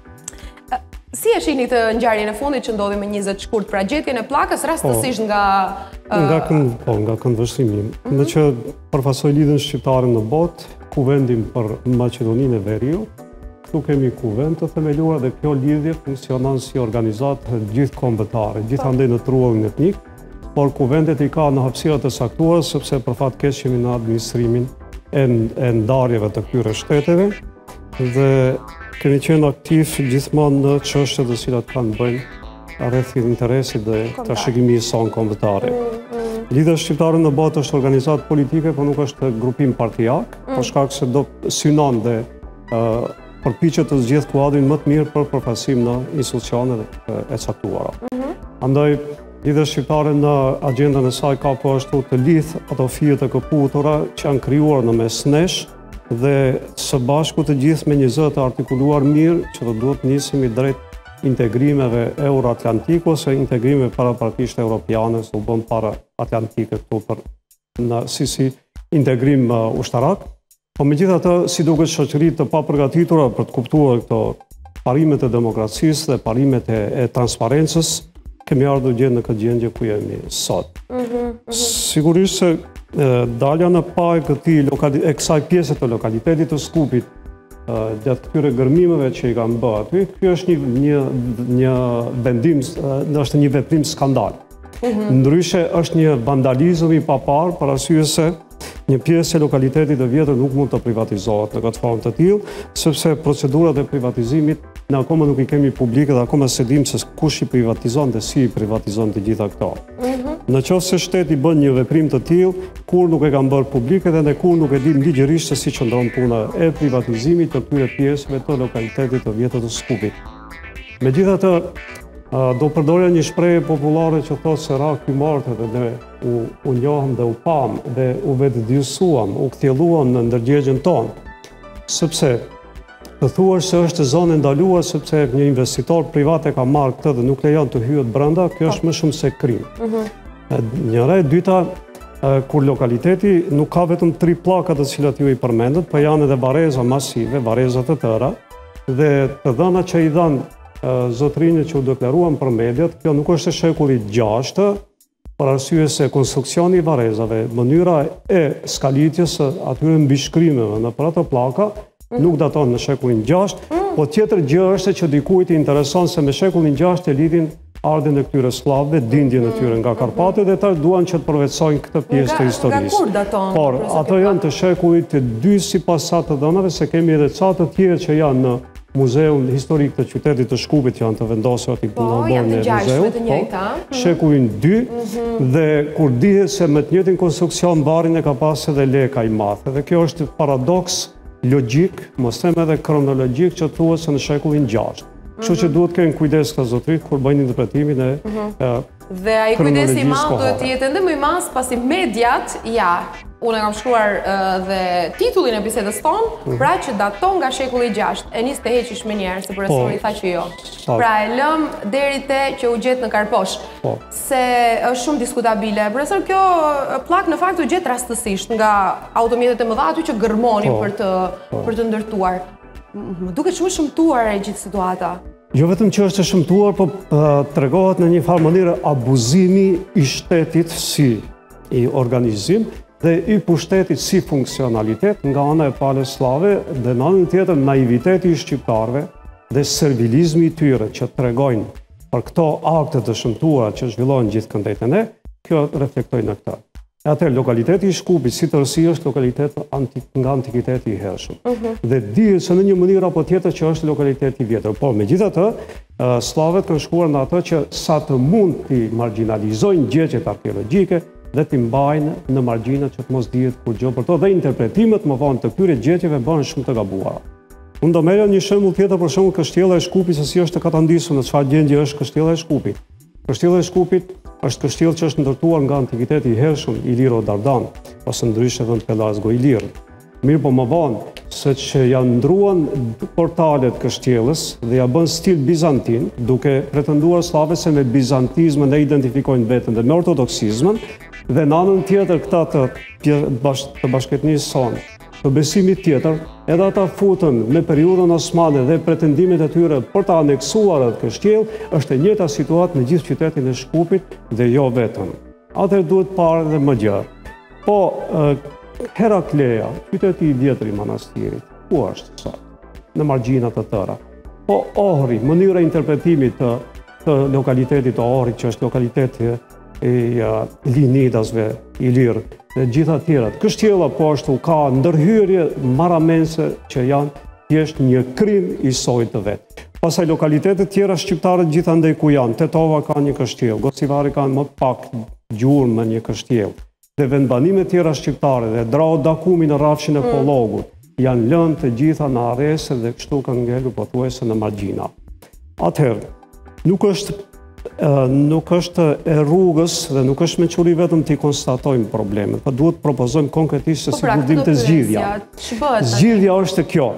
Si e shihni të ngjarjen e fundit që ndodhi më 20 shkurt, pra gjetjen e plakës rastësisht nga këndvështrimi im. Në që përfaqësoj lidhjen shqiptare në botë, kuvendin për Maqedoninë e Veriut, këtu kemi kuvend të themeluar dhe kjo lidhje funksionon si organizatë gjithkombëtare, gjithandej në trullin etnik, por kuvendet i ka në hapësira të saktuara sepse për fat keq jemi në administrimin e ndarjeve të këtyre shteteve dhe kemi qenë aktiv gjithmonë në çështjet të cilat kanë bëjnë rreth interesit dhe trashëgimisë son kombëtare. Lidhja shqiptare në botë është organizatë politike, por nuk është grupim partijak, për shkak se do synon dhe përpiqet të zgjedhë kuadrin më të mirë për përfaqësim në institucionet e caktuara. Andaj lidhja shqiptare në agjendën e saj ka po ashtu të lidh ato fije të këputura që janë krijuar në mes nesh dhe së bashku të gjithë me një zë të artikuluar mirë që do duhet nisemi drejt integrimeve euro-atlantike ose integrime parapartisht europiane, se u bën para-atlantike këtu si integrim ushtarak. Po megjithatë, si duket shoqëritë të papërgatitura për të kuptuar këto parimet e demokracisë dhe parimet e transparencës, kemi ardhur gjendë në këtë gjendje ku jemi sot. Sigurisht se dalja në paj e kësaj pjese të lokalitetit të Skupit gjatë këtyre gërmimeve që i kanë bërë aty, kjo është një vendim, është një veprim skandal. Ndryshe është një vandalizëm i papar për arsye se një pjesë e lokalitetit të vjetër nuk mund të privatizohet në këtë formë të tillë, sepse procedurat e privatizimit ne akoma nuk i kemi publike dhe akoma se dim se kush i privatizon dhe si i privatizon të gjitha këto. Në qoftë se shteti bën një veprim të tillë, kur nuk e kanë bërë publike dhe ne kur nuk e dim ligjërisht se si qëndron puna e privatizimit të këtyre pjesëve të lokalitetit të vjetër të Skupit. Megjithatë, do përdorja një shprehje popullore që thotë se ra ky morte dhe u njohëm dhe u pam dhe u vetëdijsuam, u kthjelluam në ndërgjegjen tonë, sepse të thuar se është zonë ndaluar sepse një investitor privat e ka marrë këtë dhe nuk lejon të hyjet brenda, kjo është më shumë se krim. Njëra e dyta, kur lokaliteti nuk ka vetëm 3 pllaka të cilat ju i përmendët, po janë edhe bareza masive, bareza të tëra, dhe të dhënat që i dhanë zotrinë që u deklaruan për mediat, kjo nuk është e shekullit 6, për arsye se konstruksioni i barezave, mënyra e skalitjes atyre mbishkrimeve në për ato pllaka, nuk daton në shekullin 6, po tjetër gjë është që dikujt i intereson se me shekullin 6 e lidhin ardhin e këtyre slavëve, dindjen e tyre nga Karpatet dhe ta duan që të përvetsojnë këtë pjesë të historisë. Nga kur daton? Por, ato janë të shekullit të 2 sipas sa të dhënave, se kemi edhe ca të tjerë që janë në Muzeun Historik të Qytetit të Shkupit, janë të vendosur aty në borën e muzeut. Shekullin 2 dhe kur dihet se me të njëjtin konstruksion barin e ka pasur edhe Leka i Madh. Dhe kjo është paradoks logjik, mos them edhe kronologjik, që thuhet se në shekullin 6. Kështu që duhet kënë kujdes këta zotrit kur bëjnë interpretimin e dhe ai kujdesi i madh duhet të jetë ende më i madh pasi mediat, unë kam shkruar dhe titullin e bisedës tonë, pra që daton nga shekulli 6. E nis të heqish me njerë, se profesori tha që jo. Pra e lëm deri te që u gjet në Karposh. Se është shumë diskutabile. Profesor, kjo plak në fakt u gjet rastësisht nga automjetet e mëdha aty që gërmonin për të ndërtuar. Më duket shumë shëmtuar e gjithë situata. Jo vetëm që është e shëmtuar, po tregohet në një farë mënyrë abuzimi i shtetit si i organizim dhe i pushtetit si funksionalitet nga ana e palës slave dhe në anën tjetër naiviteti i shqiptarëve dhe servilizmi i tyre që tregojnë për këto akte të shëmtuara që zhvillohen gjithë këndej te ne, kjo reflektoi në këtë. Atëherë, lokaliteti i Shkupit, si tërësi, është lokalitet nga antikiteti i hershëm. Dhe dihet se në një mënyrë apo tjetër që është lokaliteti i vjetër. Por megjithatë, sllavet kanë shkuar në atë që sa të mund t'i marginalizojnë gjetjet arkeologjike dhe t'i mbajnë në margjina që të mos dihet kur gjë për to, dhe interpretimet më vonë të këtyre gjetjeve bëhen shumë të gabuara. Unë do merrja një shembull tjetër, për shembull Kështjella e Shkupit, se si është e katandisur, në çfarë gjendje është Kështjella e Shkupit. Kështjella e Shkupit është kështjellë që është ndërtuar nga antikiteti i hershëm Iliro Dardan, ose ndryshe vend Pelasgo Ilir. Mirë po më vonë, se që janë ndruan portalet kështjellës dhe ja bën stil bizantin, duke pretenduar sllavet se me bizantizmën e identifikojnë veten dhe me ortodoksizmën, dhe në anën tjetër këta të bashkëtnisë sonë, të besimit tjetër, edhe ata futën me periudhën osmane dhe pretendimet e tyre për të aneksuar atë kështjellë, është e njëjta situatë në gjithë qytetin e Shkupit dhe jo vetëm. Atëherë duhet parë dhe më gjë. Po, Herakleja, qyteti i vjetër i manastirit, ku është sot? Në margjinat të tëra. Po, Ohri, mënyra interpretimit të lokalitetit të Ohrit, që është lokaliteti i Linidasve, Ilir, dhe gjitha tjerat. Kështjella po ashtu ka ndërhyrje marramense që janë thjesht një krim i sojt të vetë. Pastaj lokalitetet tjera shqiptare gjithandej ku janë, Tetova ka një kështjellë, Gocivari ka më pak gjurmë një kështjellë, dhe vendbanimet tjera shqiptare dhe Drao Dakumi në rrafshin e Pollogut janë lënë të gjitha në arrese dhe kështu kanë ngelur pothuajse në margjina. Atëherë, nuk është e rrugës dhe nuk është mençuri vetëm t'i konstatojmë problemet, por duhet propozojmë konkretisht se si gudim të zgjidhja. Zgjidhja është kjo.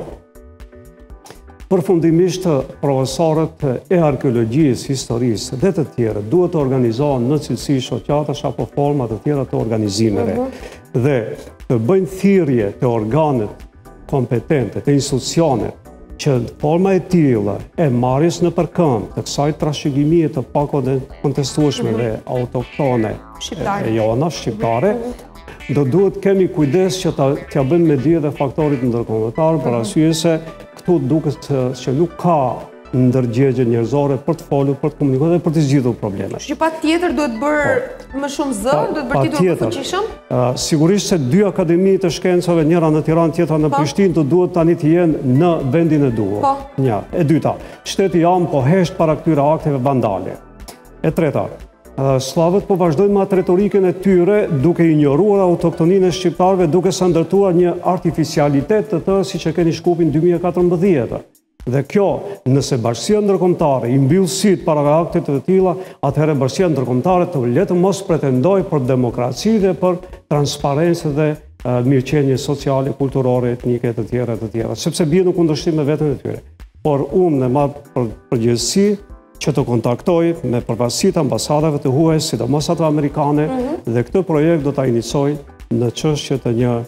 Përfundimisht, profesorët e arkeologjisë, historisë dhe të tjerë duhet të organizohen në cilësi shoqatash apo forma të tjera të organizimeve dhe të bëjnë thirrje të organet kompetente, të institucionet, që forma e tilla e marrjes në përkëmbë të kësaj trashëgimie të pakontestueshme dhe autoktone shqiptare, do duhet kemi kujdes që t'ja bëjmë me dije dhe faktorit ndërkombëtar, për arsye se këtu duket që nuk ka ndërgjegje njerëzore për të folur, për të komunikuar dhe për të zgjidhur problemet. Që patjetër duhet bërë më shumë zë, duhet bërtitur më fuqishëm? Sigurisht se dy akademi të shkencave, njëra në Tiranë, tjetra në Prishtinë, do duhet tani të jenë në vendin e duhur. Një. E dyta, shteti jam po hesht para këtyre akteve vandale. E treta, slavët po vazhdojnë me atë retorikën e tyre duke injoruar autoktoninë e shqiptarëve, duke sa ndërtuar një artificialitet të të siç e keni Shkupin 2014. Dhe kjo, nëse bashkësia ndërkombëtare i mbyll syt para akte të tilla, atëherë bashkësia ndërkombëtare të le të mos pretendojë për demokraci dhe për transparencë dhe mirëqenie sociale, kulturore, etnike të tjera, sepse bie në kundërshtim me veten e tyre. Por unë e marr për përgjegjësi që të kontaktoj me përfaqësitë ambasadave të huaj, sidomos ato amerikane, dhe këtë projekt do ta inicoj në çështje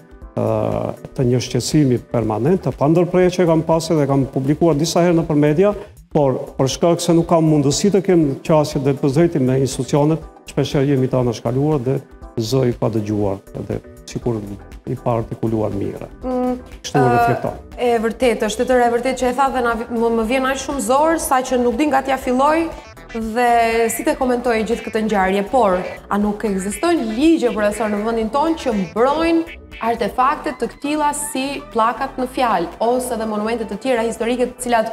të një shqetësimi permanent, të pandërprerje që kam pasur dhe kam publikuar disa herë nëpër media, por për shkak se nuk kam mundësi të kem qasje dhe të zëjtim me institucionet, shpeshherë jemi ta anashkaluar dhe zëj pa dëgjuar, edhe sikur i pa artikuluar mirë. Kështu e reflektoj. E vërtet, është e vërtet që e tha dhe më vjen aq shumë zor sa që nuk di nga t'ja filloj dhe si të komentoj gjithë këtë ngjarje, por a nuk ekzistojnë ligje profesor në vendin tonë që mbrojnë artefakte të këtilla si pllakat në fjalë ose dhe monumente të tjera historike të cilat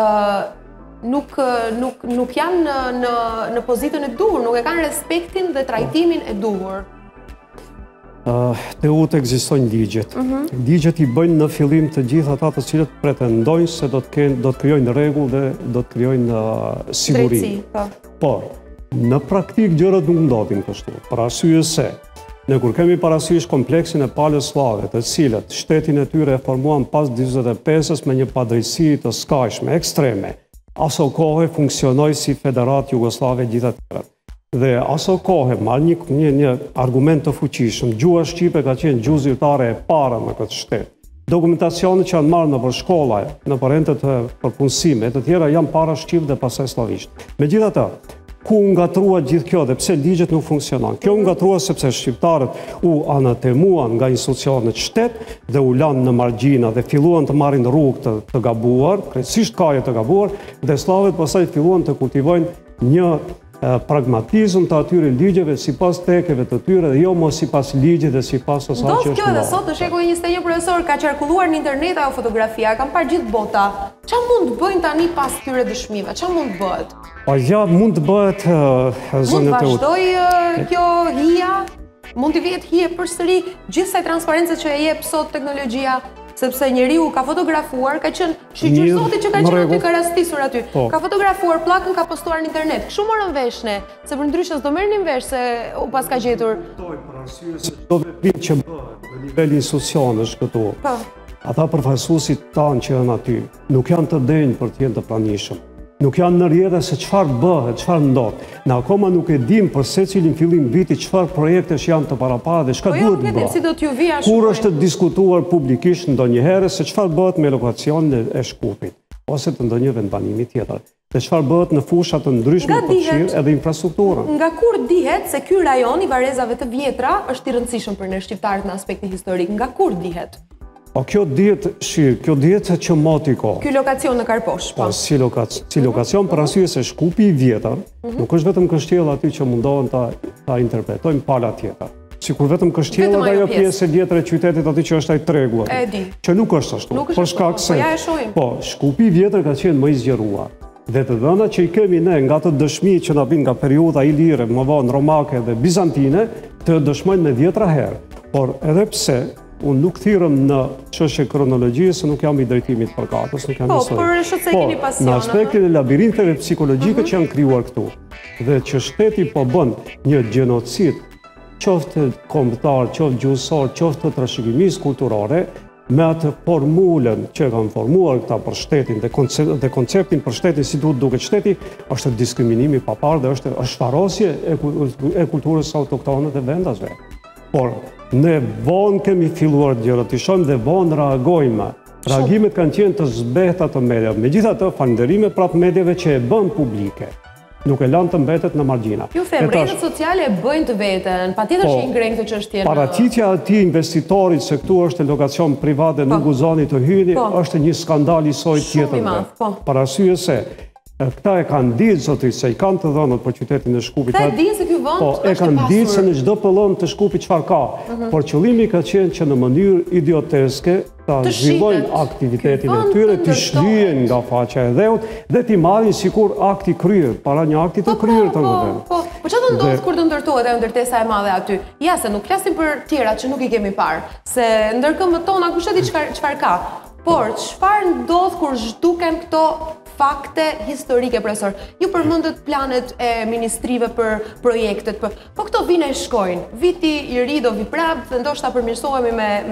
nuk janë në pozitën e duhur, nuk e kanë respektin dhe trajtimin e duhur? Te ut ekzistojnë ligjet. Ligjet i bëjnë në fillim të gjithë ata të cilët pretendojnë se do të krijojnë rregull dhe do të krijojnë siguri. Por, në praktik gjërat nuk ndodhin kështu. Për arsye se ne kur kemi parasysh kompleksin e palës slave, të cilët shtetin e tyre e formuan pas 45-s me një padrejtësi të skajshme, ekstreme, aso kohë funksionoi si Federat Jugoslave gjithatë. Dhe aso kohë, marrë një argument të fuqishëm, gjua shqipe ka qenë gjuhë zyrtare e para në këtë shtet. Dokumentacionet që janë marrë në për shkolla, në për endet për punësime, të tjera janë para shqip dhe pasaj slavisht. Megjithatë, ku ngatrua gjithë kjo dhe pse ligjet nuk funksionon? Kjo ngatrua sepse shqiptarët u anatemuan nga institucionet shtet dhe u lanë në margjina dhe filluan të marrin rrugë të gabuar, krejtësisht kaje të gabuar, dhe slavët pasaj filluan të kultivojnë një pragmatizm të atyre ligjeve sipas tekeve të tyre dhe jo mos sipas ligjit dhe sipas asaj që kjo është edhe marrë. sot në shekulli 21 profesor ka qarkulluar në internet ajo fotografia, kam parë gjithë bota. Ç'a mund të bëjnë tani pas këtyre dëshmive? Ç'a mund të bëhet? Po ja mund të bëhet Mund zonë të të vazhdoj kjo hija? Mund të vihet hije përsëri gjithë saj transparencë që e jep sot teknologjia? Sepse njeriu ka fotografuar, ka qenë shiqur zoti që ka qenë aty, ka rastisur aty. Ka fotografuar pllakën, ka postuar në internet. Kështu morën vesh ne, se për ndryshe s'do merrnin vesh se u pas ka gjetur. Për arsye se çdo veprim që bëhet në nivel institucionesh këtu, Po. ata përfaqësuesit tanë që janë aty, nuk janë të denjë për të qenë të pranishëm. Nuk janë në rrjedhë se çfarë bëhet, çfarë ndodh. Ne akoma nuk e dim për secilin fillim viti çfarë projektesh janë të parapara dhe çka duhet të bëhet. Si do t'ju vija Kur është diskutuar publikisht ndonjëherë se çfarë bëhet me lokacionin e Shkupit ose të ndonjë vendbanimi tjetër. Dhe çfarë bëhet në fusha të ndryshme të përfshirë edhe infrastrukturën. Nga kur dihet se ky rajon i Varezave të vjetra është i rëndësishëm për ne shqiptarët në aspektin historik? Nga kur dihet? Po kjo dihet që moti kohë. Ky lokacion në Karposh, po. Po, si lokacion për arsye se Shkupi i vjetër nuk është vetëm kështjella aty që mundohen ta interpretojnë pala tjetër. Sikur vetëm kështjella dhe ajo pjesë e vjetër e qytetit aty që është ai tregu aty. E di. Që nuk është ashtu. Për shkak se po ja e shohim. po, Shkupi i vjetër ka qenë më i zgjeruar. Dhe të dhënat që i kemi ne nga të dëshmi që na vijnë nga periudha ilire, më vonë romake dhe bizantine, të dëshmojnë me 10 herë. Por edhe pse unë nuk thirrëm në çështje kronologjie se nuk jam i drejtimit përkatës, nuk jam i por është se keni pasion. Në aspektin e labirinteve psikologjike që janë krijuar këtu, dhe që shteti po bën një gjenocid, qoftë kombëtar, qoftë gjuhësor, qoftë të trashëgimisë kulturore, me atë formulën që kanë formuar këta për shtetin dhe konceptin për shtetin si duhet duket shteti, është diskriminimi pa parë dhe është shfarosje e kulturës autoktone të vendasve. Por ne vonë kemi filluar të gjëratishojmë dhe vonë reagojmë. Reagimet kanë qenë të zbehta të mediave. Megjithatë, falënderime prapë medjave që e bën publike. Nuk e lanë të mbetet në margjina. Ju them, rrjetet sociale e bëjnë të veten, patjetër që i ngrenë këtë çështje. Paraqitja e atij investitorit se këtu është lokacion privat dhe nuk guzoni të hyni, është një skandal i soi tjetër. Për arsye se këta e kanë ditë zotëri se i kanë të dhënat për qytetin e Shkupit. Këta e dinë se ky vend është e kanë ditë se në çdo pëllon të Shkupit çfarë ka. Por qëllimi ka qenë që në mënyrë idioteske ta zhvillojnë aktivitetin e tyre, të shlyhen nga faqja e dheut dhe t'i marrin sikur akti kryer, para një akti të kryer të vend. Po çfarë do ndodh kur do ndërtohet ajo ndërtesa e madhe aty? Ja se nuk flasim për tjerat që nuk i kemi parë, se ndërkëmbët tona kush e di çfarë ka. Por çfarë ndodh kur zhduken këto fakte historike, profesor? Ju përmendët planet e ministrive për projektet, po këto vinë e shkojnë. Viti i ri do vi prapë dhe ndoshta përmirësohemi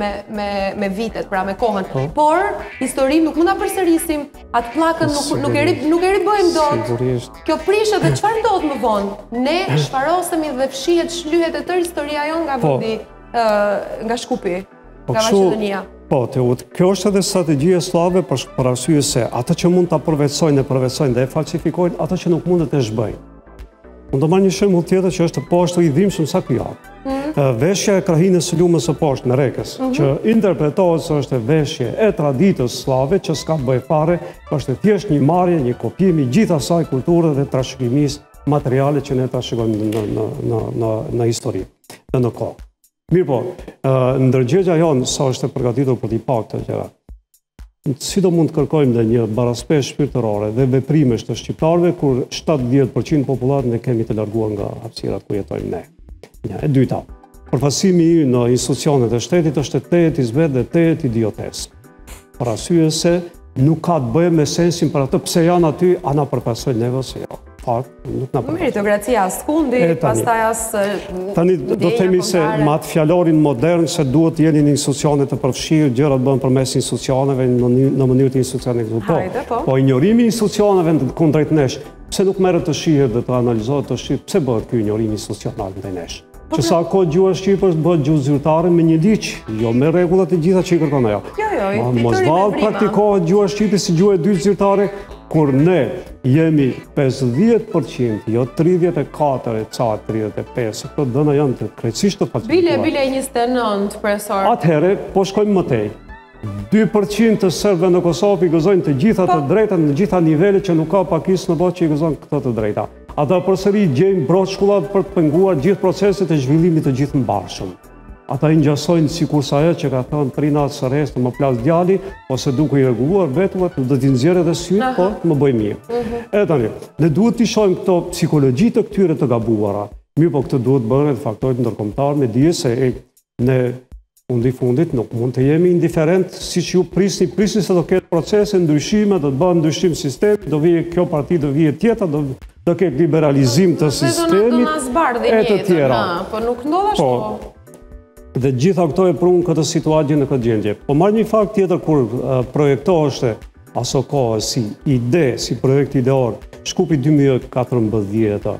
me vitet, pra me kohën. Por historinë nuk mund ta përsërisim, atë pllakën nuk e ribëjmë dot. Kjo prishet dhe çfarë ndodh më vonë? Ne shfarosemi dhe fshihet, shlyhet e tërë historia jon nga vendi, nga Shkupi, nga Maqedonia. Po, kjo është edhe strategjia slave për arsye se ata që mund ta përvetsojnë dhe e falsifikojnë, ata që nuk mundet e zhbëjnë. Unë do marr një shembull tjetër që është poshtë i dhimbshëm sa ky javë. Veshja e krahinës së lumës së poshtë në Rekës, që interpretohet se është veshje e traditës slave që s'ka bëj fare, është thjesht një marrje, një kopjim i gjithë asaj kulture dhe trashëgimisë materiale që ne trashëgojmë në histori dhe në kohë. Mirë po, ndërgjegja jonë sa është e përgatitur për t'i pak të gjëra. Si do mund të kërkojmë dhe një baraspesh shpirtërore dhe veprimesh të shqiptarëve kur 70% popullatën e kemi të larguar nga hapësirat ku jetojmë ne. Një, e dyta, përfaqësimi i në institucionet e shtetit është tejet i zbet dhe tejet idiotes. Për arsye se nuk ka të bëjë me sensin për atë pse janë aty, a na përfaqësojnë neve ose jo. Meritokracia as kundi, pastaj as tani do themi se me atë fjalorin modern se duhet jeni në institucione të përfshirë, gjërat bëhen përmes institucioneve në mënyrë të institucioneve këtu. Po injorimi i institucioneve kundrejt nesh, pse nuk merret të shihet dhe të analizohet të shihet pse bëhet ky injorim institucional ndaj nesh? Që sa kohë gjua shqiptare bëhet gjuhë zyrtare me një ligj, jo me rregullat e gjitha që i kërkon ajo. Jo, mos vallë praktikohet gjua shqipe si gjuhë e dytë zyrtare, kur ne jemi 50%, jo 34, e ca 35, këto dëna janë të krejtësisht të falsifikuara. Bile 29, profesor. Atëherë, po shkojmë më tej. 2% të serbëve në Kosovë i gëzojnë të gjitha të drejta në gjitha nivelet që nuk ka pakisë në botë që i gëzojnë këto të drejta. Ata përsëri gjejnë broshkullat për të penguar gjithë proceset e zhvillimit të gjithë mbarshëm. Ata i ngjasojnë sikur sa ajo që ka thënë Trina Sërres të më plas djali, ose duke i rregulluar vetuat, do t'i nxjerrë edhe sytë, po të më bëj mirë. E tani, ne duhet t'i shohim këto psikologji të këtyre të gabuara. Mirë, po këtë duhet bërë edhe faktorët ndërkombëtar me dije se ne fundit nuk mund të jemi indiferent, siç ju prisni se do ketë procese ndryshime, do të bëhen ndryshim sistemi, do vijë kjo parti, do vijë tjetra, do ketë liberalizim të sistemit e të tjera. Po nuk ndodh ashtu. Dhe gjitha këto e prunë këtë situatë në këtë gjendje. Po marrë një fakt tjetër kur projektoheshte aso kohë si ide, si projekt ideor, Shkupi 2014,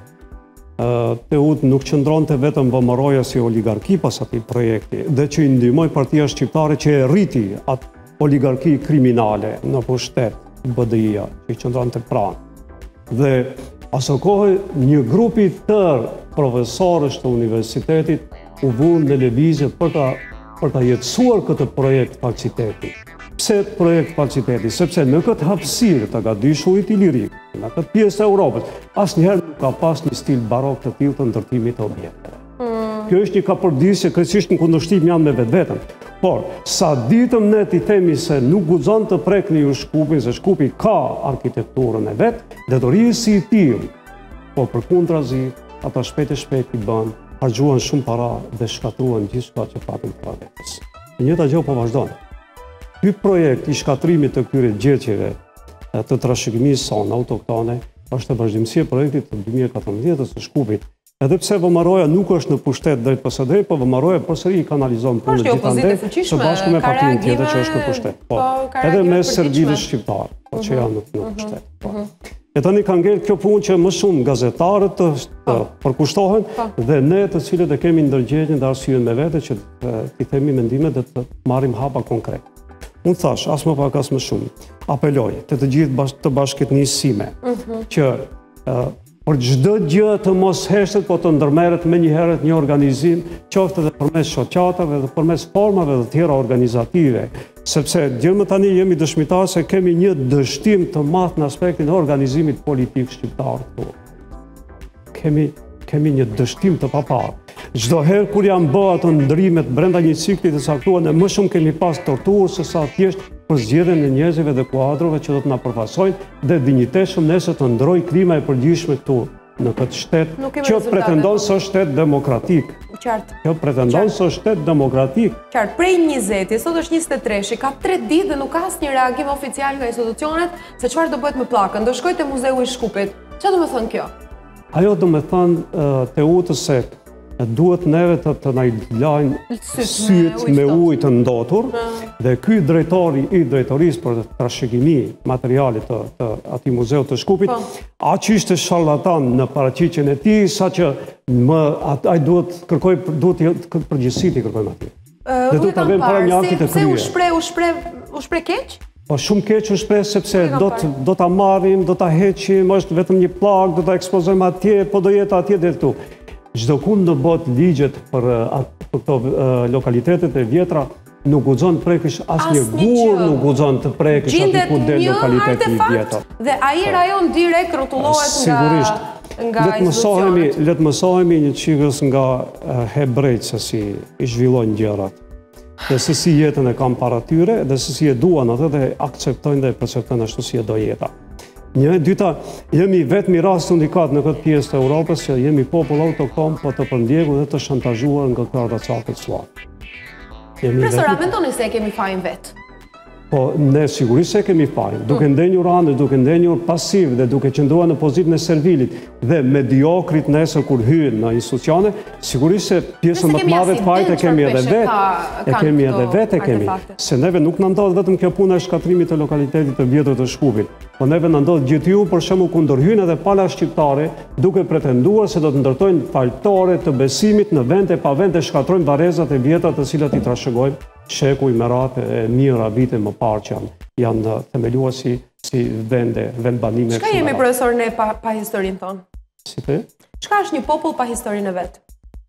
TEU nuk qëndronte vetëm vëmëroja si oligarki pas atij projekti, dhe që i ndihmoi partia shqiptare që e rriti atë oligarki kriminale në pushtet BDI-ja, që i qëndronte pranë. Dhe aso kohë një grupi tërë profesorësh të universitetit u vunë në lëvizje për ta jetësuar këtë projekt Falciteti. Pse projekt Falciteti? Sepse në këtë hapësirë të gadishurit Ilirik, në këtë pjesë të Europës, asnjëherë nuk ka pas një stil barok të tillë të ndërtimit të objekteve. Kjo është një kapërdisje kryesisht në kundërshtim janë me vetveten. Por, sa ditëm ne t'i themi se nuk guxon të prekni ju Shkupin, se Shkupi ka arkitekturën e vet, detoria si i tillë, por përkundrazi, ata shpejt i bën, harxhuan shumë para dhe shkatruan gjithçka që patën para vetes. E njëjta gjë po vazhdon. Ky projekt i shkatrimit të këtyre gjëqjeve të trashëgimisë sonë autoktone është e vazhdimësia e projektit të 2014 të Shkupit. Edhe pse Vëmaroja nuk është në pushtet drejt PSD, po Vëmaroja përsëri i kanalizon punën gjithandej së bashku me partinë tjetër që është në pushtet. Po, edhe me servitët shqiptar, që janë në pushtet. E tani ka ngel kjo punë që më shumë gazetarët të përkushtohen dhe ne të cilët e kemi ndërgjegjën dhe arsyen me vete që t'i themi mendimet dhe të marrim hapa konkret. Unë thash, as më pak as më shumë, apeloj të të gjithë të bashkëtnisime që për çdo gjë të mos heshtet, po të ndërmerret me njëherët një organizim, qoftë edhe përmes shoqatave dhe përmes formave të tjera organizative, sepse gjërmë tani jemi dëshmitar se kemi një dështim të madh në aspektin e organizimit politik shqiptar këtu. Kemi një dështim të paparë. Çdo herë kur janë bërë ato ndrimet brenda një cikli të caktuar, ne më shumë kemi pas torturë se sa thjesht për zgjedhjen e njerëzve dhe kuadrove që do të na përfaqësojnë dhe dinjitetshëm nesër të ndroj klima e përgjithshme këtu në këtë shtet që pretendon se është shtet demokratik. Qartë. Kjo pretendon se është shtet demokratik. Qartë, prej 20, sot është 23, ka 3 ditë dhe nuk ka asnjë reagim oficial nga institucionet se çfarë do bëhet me pllakën. Do shkoj te Muzeu i Shkupit. Çfarë do të thonë kjo? Ajo do të thonë TEU-t se duhet neve të na lajnë syt me ujë të ndotur dhe ky drejtori i drejtorisë për trashëgimi materialit të atij muzeu të Shkupit, aq ishte sharlatan në paraqitjen e tij, saqë ai duhet përgjegjësi ti kërkojmë atij. Dhe duhet ta vëmë para një akti të kryer. Se u shpreh keq? Po shumë keq u shpreh sepse do ta marrim, do ta heqim, është vetëm një pllak, do ta ekspozojmë atje, po do jetë atje deri këtu. Çdo kund në botë ligjet për këto lokalitetet e vjetra nuk guxon të prekësh asnjë gur, nuk guxon të prekësh aty ku del lokaliteti i vjetër. Dhe ai rajon direkt rrotullohet nga le të mësohemi një çikës nga hebrejt se si i zhvillojnë gjërat. Dhe se si jetën e kam para tyre dhe se si e duan atë dhe akceptojnë dhe e perceptojnë ashtu si e do jeta. Një, dyta, jemi vetëm rast unikat në këtë pjesë të Europës që jemi popull autokton po të përndjekur dhe të shantazhuar nga kardacakët suat. Profesor, mendoni se kemi fajin vetë? Po, ne sigurisht se kemi fajin. Duke ndenjur anë, duke ndenjur pasiv dhe duke qëndruar në pozitën e servilit dhe mediokrit nesër kur hyjnë në institucione, sigurisht se pjesën më të madhe të fajit e kemi edhe vetë. E kemi edhe vetë, se neve nuk na ndodh vetëm kjo puna e shkatrimit të lokalitetit të vjetër të Shkupit. Po neve na ndodh GTU për shembull ku ndërhyjnë edhe pala shqiptare duke pretenduar se do të ndërtojnë faltore të besimit në vende pa vende, shkatrojnë varrezat e vjetra të cilat i trashëgojnë sheku i Merat e mira vite më parë që janë themeluar si vende banime. Çka jemi profesor ne pa historinë tonë? Si pe? Çka është një popull pa historinë e vet?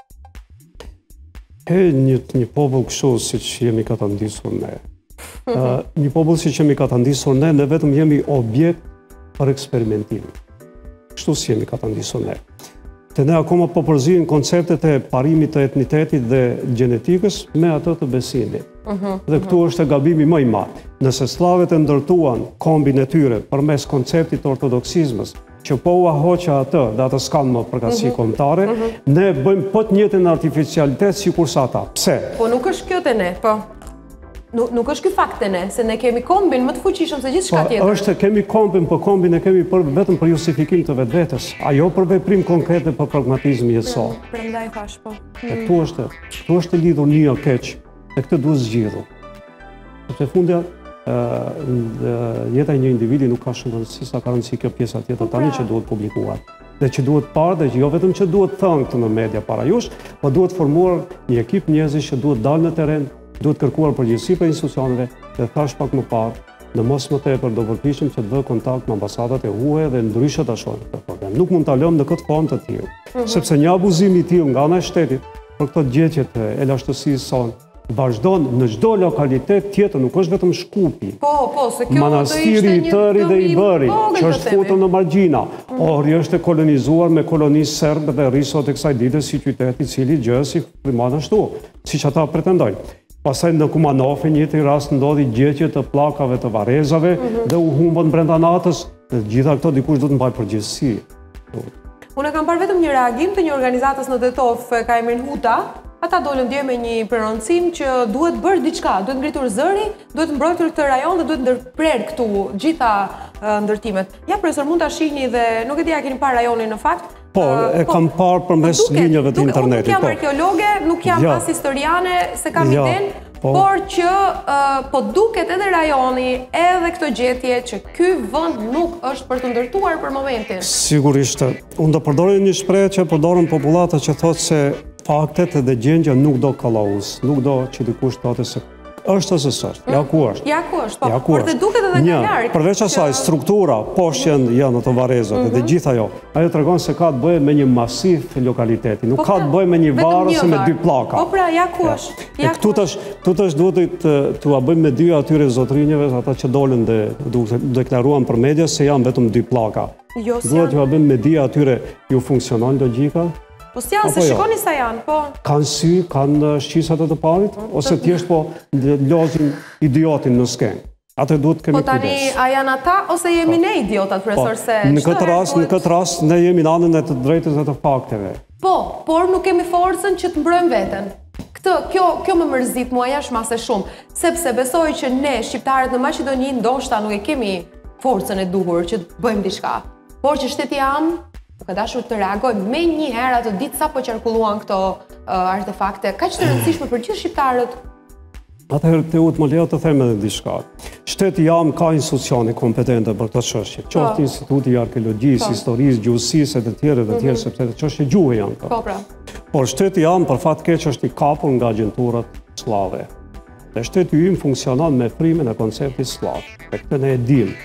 Një popull kështu siç jemi ka ta ndisur ne. Një popull siç jemi ka ta ndisur ne vetëm jemi objekt për eksperimentim. Kështu si jemi ka të ndisur ne. Të ne akoma po përzijnë konceptet e parimit të etnitetit dhe gjenetikës me atë të besimit. Dhe këtu është e gabimi më i madh. Nëse sllavet e ndërtuan kombin e tyre përmes konceptit të ortodoksizmës, që po u ahoqa atë dhe atë s'kanë më përkatësi kombëtare, ne bëjmë po të njëjtën artificialitet sikur sa ata. Pse? Po nuk është kjo te ne, po. Nuk është ky fakt te ne, se ne kemi kombin më të fuqishëm se gjithçka tjetër. Kemi kombin, po kombin e kemi vetëm për justifikim të vetvetes, ajo për veprim konkret dhe për pragmatizëm jetësor. Prandaj thash po. Këtu është lidhur një keq, dhe këtë duhet zgjidhur. Sepse fundja jeta e një individi nuk ka shumë rëndësi sa ka rëndësi kjo pjesa tjetër tani që duhet publikuar. Dhe që duhet parë dhe jo vetëm që duhet thënë këtë në media para jush, po duhet formuar një ekip njerëzish që duhet dalë në terren, duhet kërkuar përgjegjësi për institucioneve dhe thash pak më parë, në mos më tepër do përpiqem që të bëj kontakt me ambasadat e huaja dhe ndryshe ta shohim këtë problem. Nuk mund ta lëmë në këtë formë të tillë, sepse një abuzim i tillë nga ana e shtetit për këto gjëqet e lashtësisë son vazhdon në çdo lokalitet tjetër, nuk është vetëm Shkupi. Po, se kjo Manastiri i Tëri dhe i Bëri, që është futur në margjina. Ohri është e kolonizuar me koloni serbe dhe rrisot e kësaj dite si qytet i cili gjë si friman ashtu, siç ata pretendojnë. Pastaj në Kumanov një të rast ndodhi gjëqje të pllakave të varezave dhe u humbën brenda natës. Dhe gjitha këto dikush do të mbajë përgjegjësi. Unë kam parë vetëm një reagim të një organizatës në Tetov, ka emrin Huta. Ata dolën dje me një prononcim që duhet bërë diçka, duhet ngritur zëri, duhet mbrojtur këtë rajon dhe duhet ndërprer këtu gjitha ndërtimet. Ja, profesor, mund ta shihni dhe nuk e di a keni parë rajonin në fakt. Po, e kam parë përmes linjave të internetit. Nuk jam arkeologe, nuk jam pas historiane, se kam iden, por që po duket edhe rajoni, edhe këto gjetje që ky vend nuk është për të ndërtuar për momentin. Sigurisht, unë do përdorë një shprehje që përdorën popullatët që thotë se faktet dhe gjendja nuk do kallauz, nuk do që dikush thotë se është ose s'është. Ja ku është. Ja ku është, po. Por të duket edhe nga larg. Përveç asaj, struktura, poshtë janë ato varrezat dhe gjithë ajo. Ajo tregon se ka të bëjë me një masiv lokaliteti, nuk ka të bëjë me një varr ose me dy pllaka. Po pra, ja ku është. Këtu tash duhet t'u bëjmë me dy atyre zotrinjeve, ata që dolën dhe deklaruan për media se janë vetëm dy pllaka. Duhet t'u bëjmë me dy atyre ju funksionon logjika. Po s'janë, se shikoni sa janë, po. Kanë sy, kanë shqisat e të parit, ose thjesht po lozin idiotin në skenë. Atë duhet kemi kujdes. Po tani, a janë ata, ose jemi ne idiotat, profesor, se... Në këtë rast, ne jemi në anën e të drejtës dhe të fakteve. Po, por nuk kemi forcën që të mbrojmë veten. Kjo më mërzit mua jashtë mase shumë, sepse besoj që ne, shqiptarët në Maqedoni, ndoshta nuk e kemi forcën e duhur që të bëjmë diçka. Por që shteti jam, ka dashur të reagoj me një herë atë ditë sa po qarkulluan këto artefakte, kaq të rëndësishme për gjithë shqiptarët. Atëherë të më lejo të them edhe diçka. Shteti jam ka institucione kompetente për këtë çështje. Qoftë Instituti i Arkeologjisë, Historisë, Gjuhësisë e të tjerë, sepse çështje gjuhë janë këto. Po pra. Por shteti jam për fat keq është i kapur nga agjenturat slave. Dhe shteti ymë funksionon me frimin e konceptit slav. E këtë ne e dim.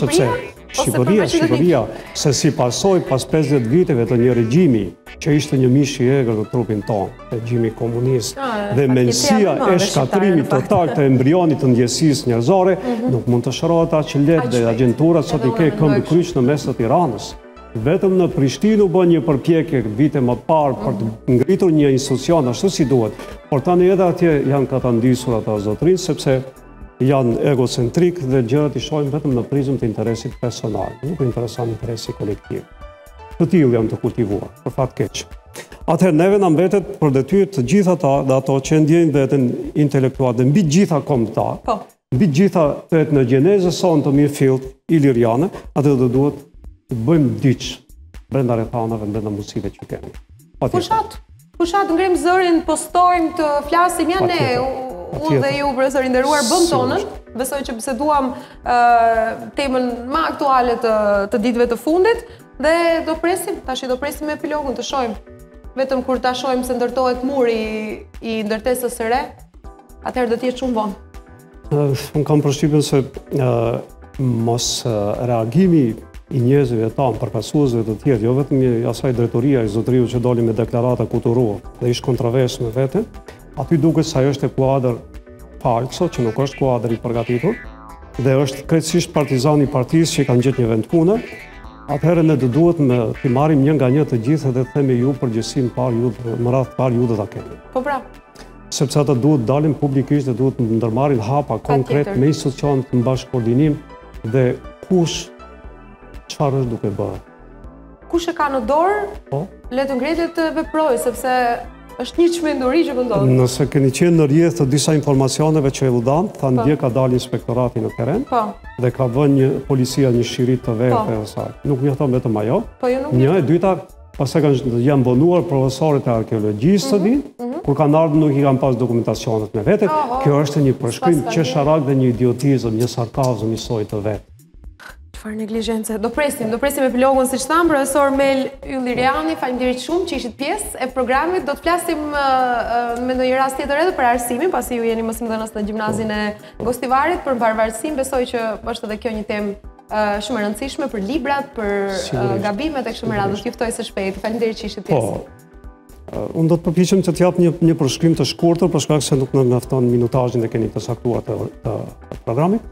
Shqipëria, se si pasoj pas 50 viteve të një regjimi që ishte një mish i egër në trupin tonë, regjimi komunist, dhe mendësia e shkatrimit total të embrionit të ndjesisë njerëzore, nuk mund të shërohet aq lehtë dhe agjenturat sot i ke këmbë kryq në mes të Tiranës. Vetëm në Prishtinë u bën një përpjekje vite më parë për të ngritur një institucion ashtu si duhet, por tani edhe atje janë ka ta ndisur ata zotrinë sepse janë egocentrik dhe gjërat i shohin vetëm në prizmë të interesit personal, nuk intereson interesi kolektiv. Të tillë janë të kultivuar, për fat keq. Atëherë neve na mbetet për detyrë të gjitha ata dhe ato që ndjejnë veten intelektual dhe mbi gjitha kombëtar, mbi gjitha të etnogjenezës sonë të mirëfillt iliriane, atë do duhet të bëjmë diç brenda rrethanave, brenda mundësive që kemi. Fushat, ngrim zërin, postojmë, të flasim, ja ne, unë dhe ju, profesor i nderuar, bëm tonën. Besoj që biseduam temën më aktuale të ditëve të fundit dhe do presim, tash do presim epilogun të shohim. Vetëm kur ta shohim se ndërtohet muri i ndërtesës së re, atëherë do të jetë shumë vonë. Unë kam përshtypjen se mos reagimi i njerëzve tanë, përkatësuesve të tjerë, jo vetëm asaj drejtoria i zotriu që doli me deklarata kulturore dhe ish kontrovers me veten, aty duket se ajo është e kuadër falso, që nuk është kuadër i përgatitur, dhe është krejtësisht partizan i partisë që i kanë gjetë një vend pune, atëherë ne do duhet të marrim një nga një të gjithë dhe të themi ju përgjësim parë ju, më radh parë ju do ta keni. Po pra. Sepse ata duhet dalim publikisht dhe duhet ndërmarrin hapa konkret me institucionet në bashkëkoordinim dhe kush çfarë është duke bërë. Kush e ka në dorë, Po? le të ngretet të veprojë, sepse është një çmenduri që po ndodh. Nëse keni qenë në rrjedh të disa informacioneve që e u dhan, thanë dje ka dalë inspektorati në teren Po. dhe ka vënë një policia një shiri të verë Po. e saj. Nuk mjafton vetëm ajo. Po jo nuk. Një e dyta, pastaj janë bonuar profesorët e arkeologjisë së ditë, kur kanë ardhur nuk i kanë pas dokumentacionet me vete. Kjo është një përshkrim qesharak dhe një idiotizëm, një sarkazëm i soi të vet. Çfarë neglizhence. Do presim epilogun siç thamë, profesor Mel Ylliriani, faleminderit shumë që ishit pjesë e programit. Do të flasim me ndonjë rast tjetër edhe për arsimin, pasi ju jeni mësimdhënës në gjimnazin e Gostivarit, për pavarësim, besoj që është edhe kjo një temë shumë e rëndësishme për librat, për gabimet e kështu me radhë. Ju ftoj së shpejti. Faleminderit që ishit pjesë. Unë do të përpiqem që t'jap një përshkrim të shkurtër, për shkak se nuk na mjafton minutazhin e keni të saktuar të programit.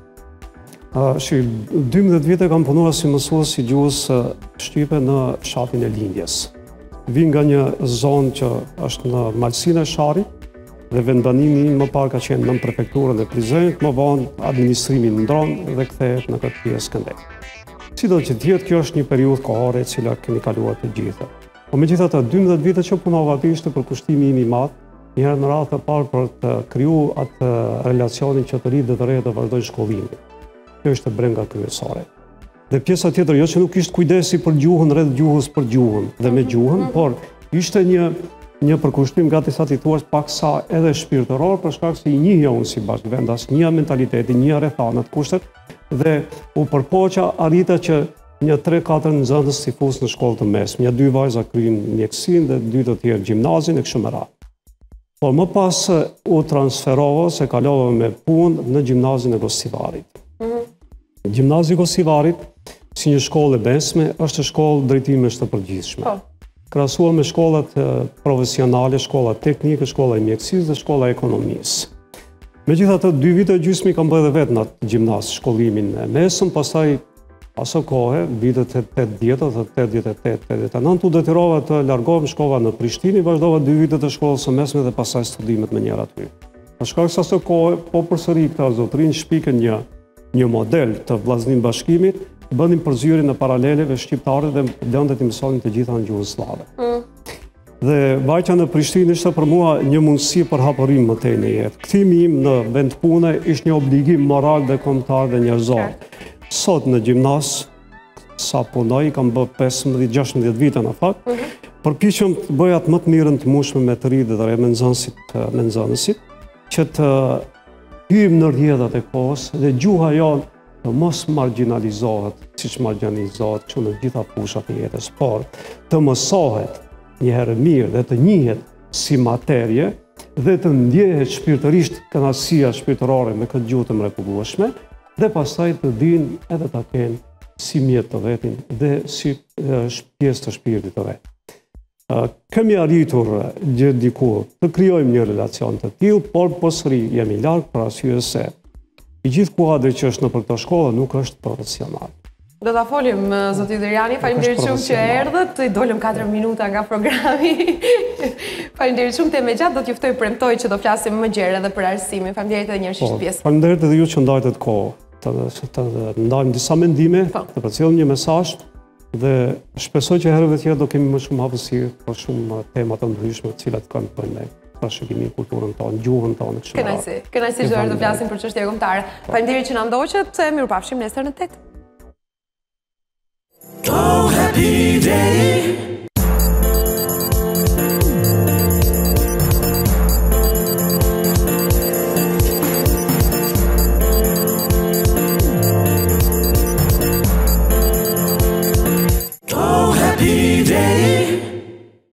12 vite kam punuar si mësues si gjuhës shqipe në fshatin e Lindjes. Vi nga një zonë që është në malsinë e Sharrit dhe vendbanimi im më parë ka qenë në prefekturën e Prizrenit, më vonë administrimi ndron dhe kthehet në këtë pjesë Skënderbeut. Sido që tjetë, kjo është një periudhë kohore e cila kemi kaluar të gjitha. Po megjithatë, 12 vite që punova aty ishte për kushtimi im i madh, një herë në radhë të parë për të krijuar atë relacionin që të ri dhe të re të vazhdojnë shkollimin. Kjo ishte brenga kryesore. Dhe pjesa tjetër, jo që nuk ishte kujdesi për gjuhën, rreth gjuhës për gjuhën dhe me gjuhën, por ishte një përkushtim gati sa ti thuash paksa edhe shpirtëror, për shkak se i njihja unë si bashkëvendas, njihja mentalitetin, njihja rrethanat, kushtet, dhe u përpoqa arrita që një 3-4 nxënës si fus në shkollë të mesme, një 2 vajza kryejnë mjekësinë dhe 2 të tjerë gjimnazin e kështu me radhë. Por më pas u transferova, se kalova me punë në gjimnazin e Gostivarit. Gjimnazi Gostivarit, si një shkollë e mesme, është shkollë drejtimesh të përgjithshme. Krahasuar me shkollat profesionale, shkolla teknike, shkolla e mjekësisë dhe shkolla e ekonomisë. Megjithatë, 2 vite e gjysmë kam bërë vetë në atë gjimnaz shkollimin e mesëm, pastaj aso kohë, vitet 88-89, u detyrova të largohem, shkova në Prishtinë, vazhdova 2 vite të shkollës së mesme dhe pastaj studimet me njëra aty. Për shkak se aso kohë, po përsëri këta zotrin shpikën një model të vllaznim bashkimit, bënim përzyrjen e paraleleve shqiptare dhe lëndet i mësonin të gjitha në gjuhën slave. Dhe vajtja në Prishtinë ishte për mua një mundësi për hapërim më tej në jetë. Kthimi im në vend pune ishte një obligim moral dhe kombëtar dhe njerëzor. Sot në gjimnaz, sa punoj, kam bë 15-16 vite në fakt, përpiqem të bëj atë më të mirën të mushme me të rinjtë dhe me nxënësit, që të hyjmë në rrjedhat e kohës dhe gjuha jonë të mos marginalizohet, siç marginalizohet kështu në gjitha fushat e jetës, por të mësohet një herë mirë dhe të njihet si materje dhe të ndjehet shpirtërisht kënaqësia shpirtërore me këtë gjuhë të mrekullueshme dhe pastaj të dinë edhe ta kenë si mjet të vetin dhe si pjesë të shpirtit të vet. Kemi arritur gjë diku të krijojmë një relacion të tillë, por përsëri jemi larg për arsye se i gjithë kuadri që është në për këtë shkollë nuk është profesional. Do ta folim, zoti Ylliriani, faleminderit shumë që erdhët, i dolëm 4 minuta nga programi. Faleminderit shumë, te me gjatë do t'ju ftoj premtoj që do flasim më gjerë edhe për arsimin. Faleminderit edhe një herë që ishit pjesë. Faleminderit edhe ju që ndajtët kohë, të ndajmë disa mendime, të përcjellim një mesazh dhe shpresoj që herëve tjera do kemi më shumë hapësirë për shumë tema të ndryshme, të cilat kanë të bëjnë me trashëgiminë, kulturën tonë, gjuhën tonë kështu. Kënaqësi çdo herë të flasim për çështje kombëtare. Faleminderit që na ndoqët, mirupafshim nesër në 8. Oh, happy day.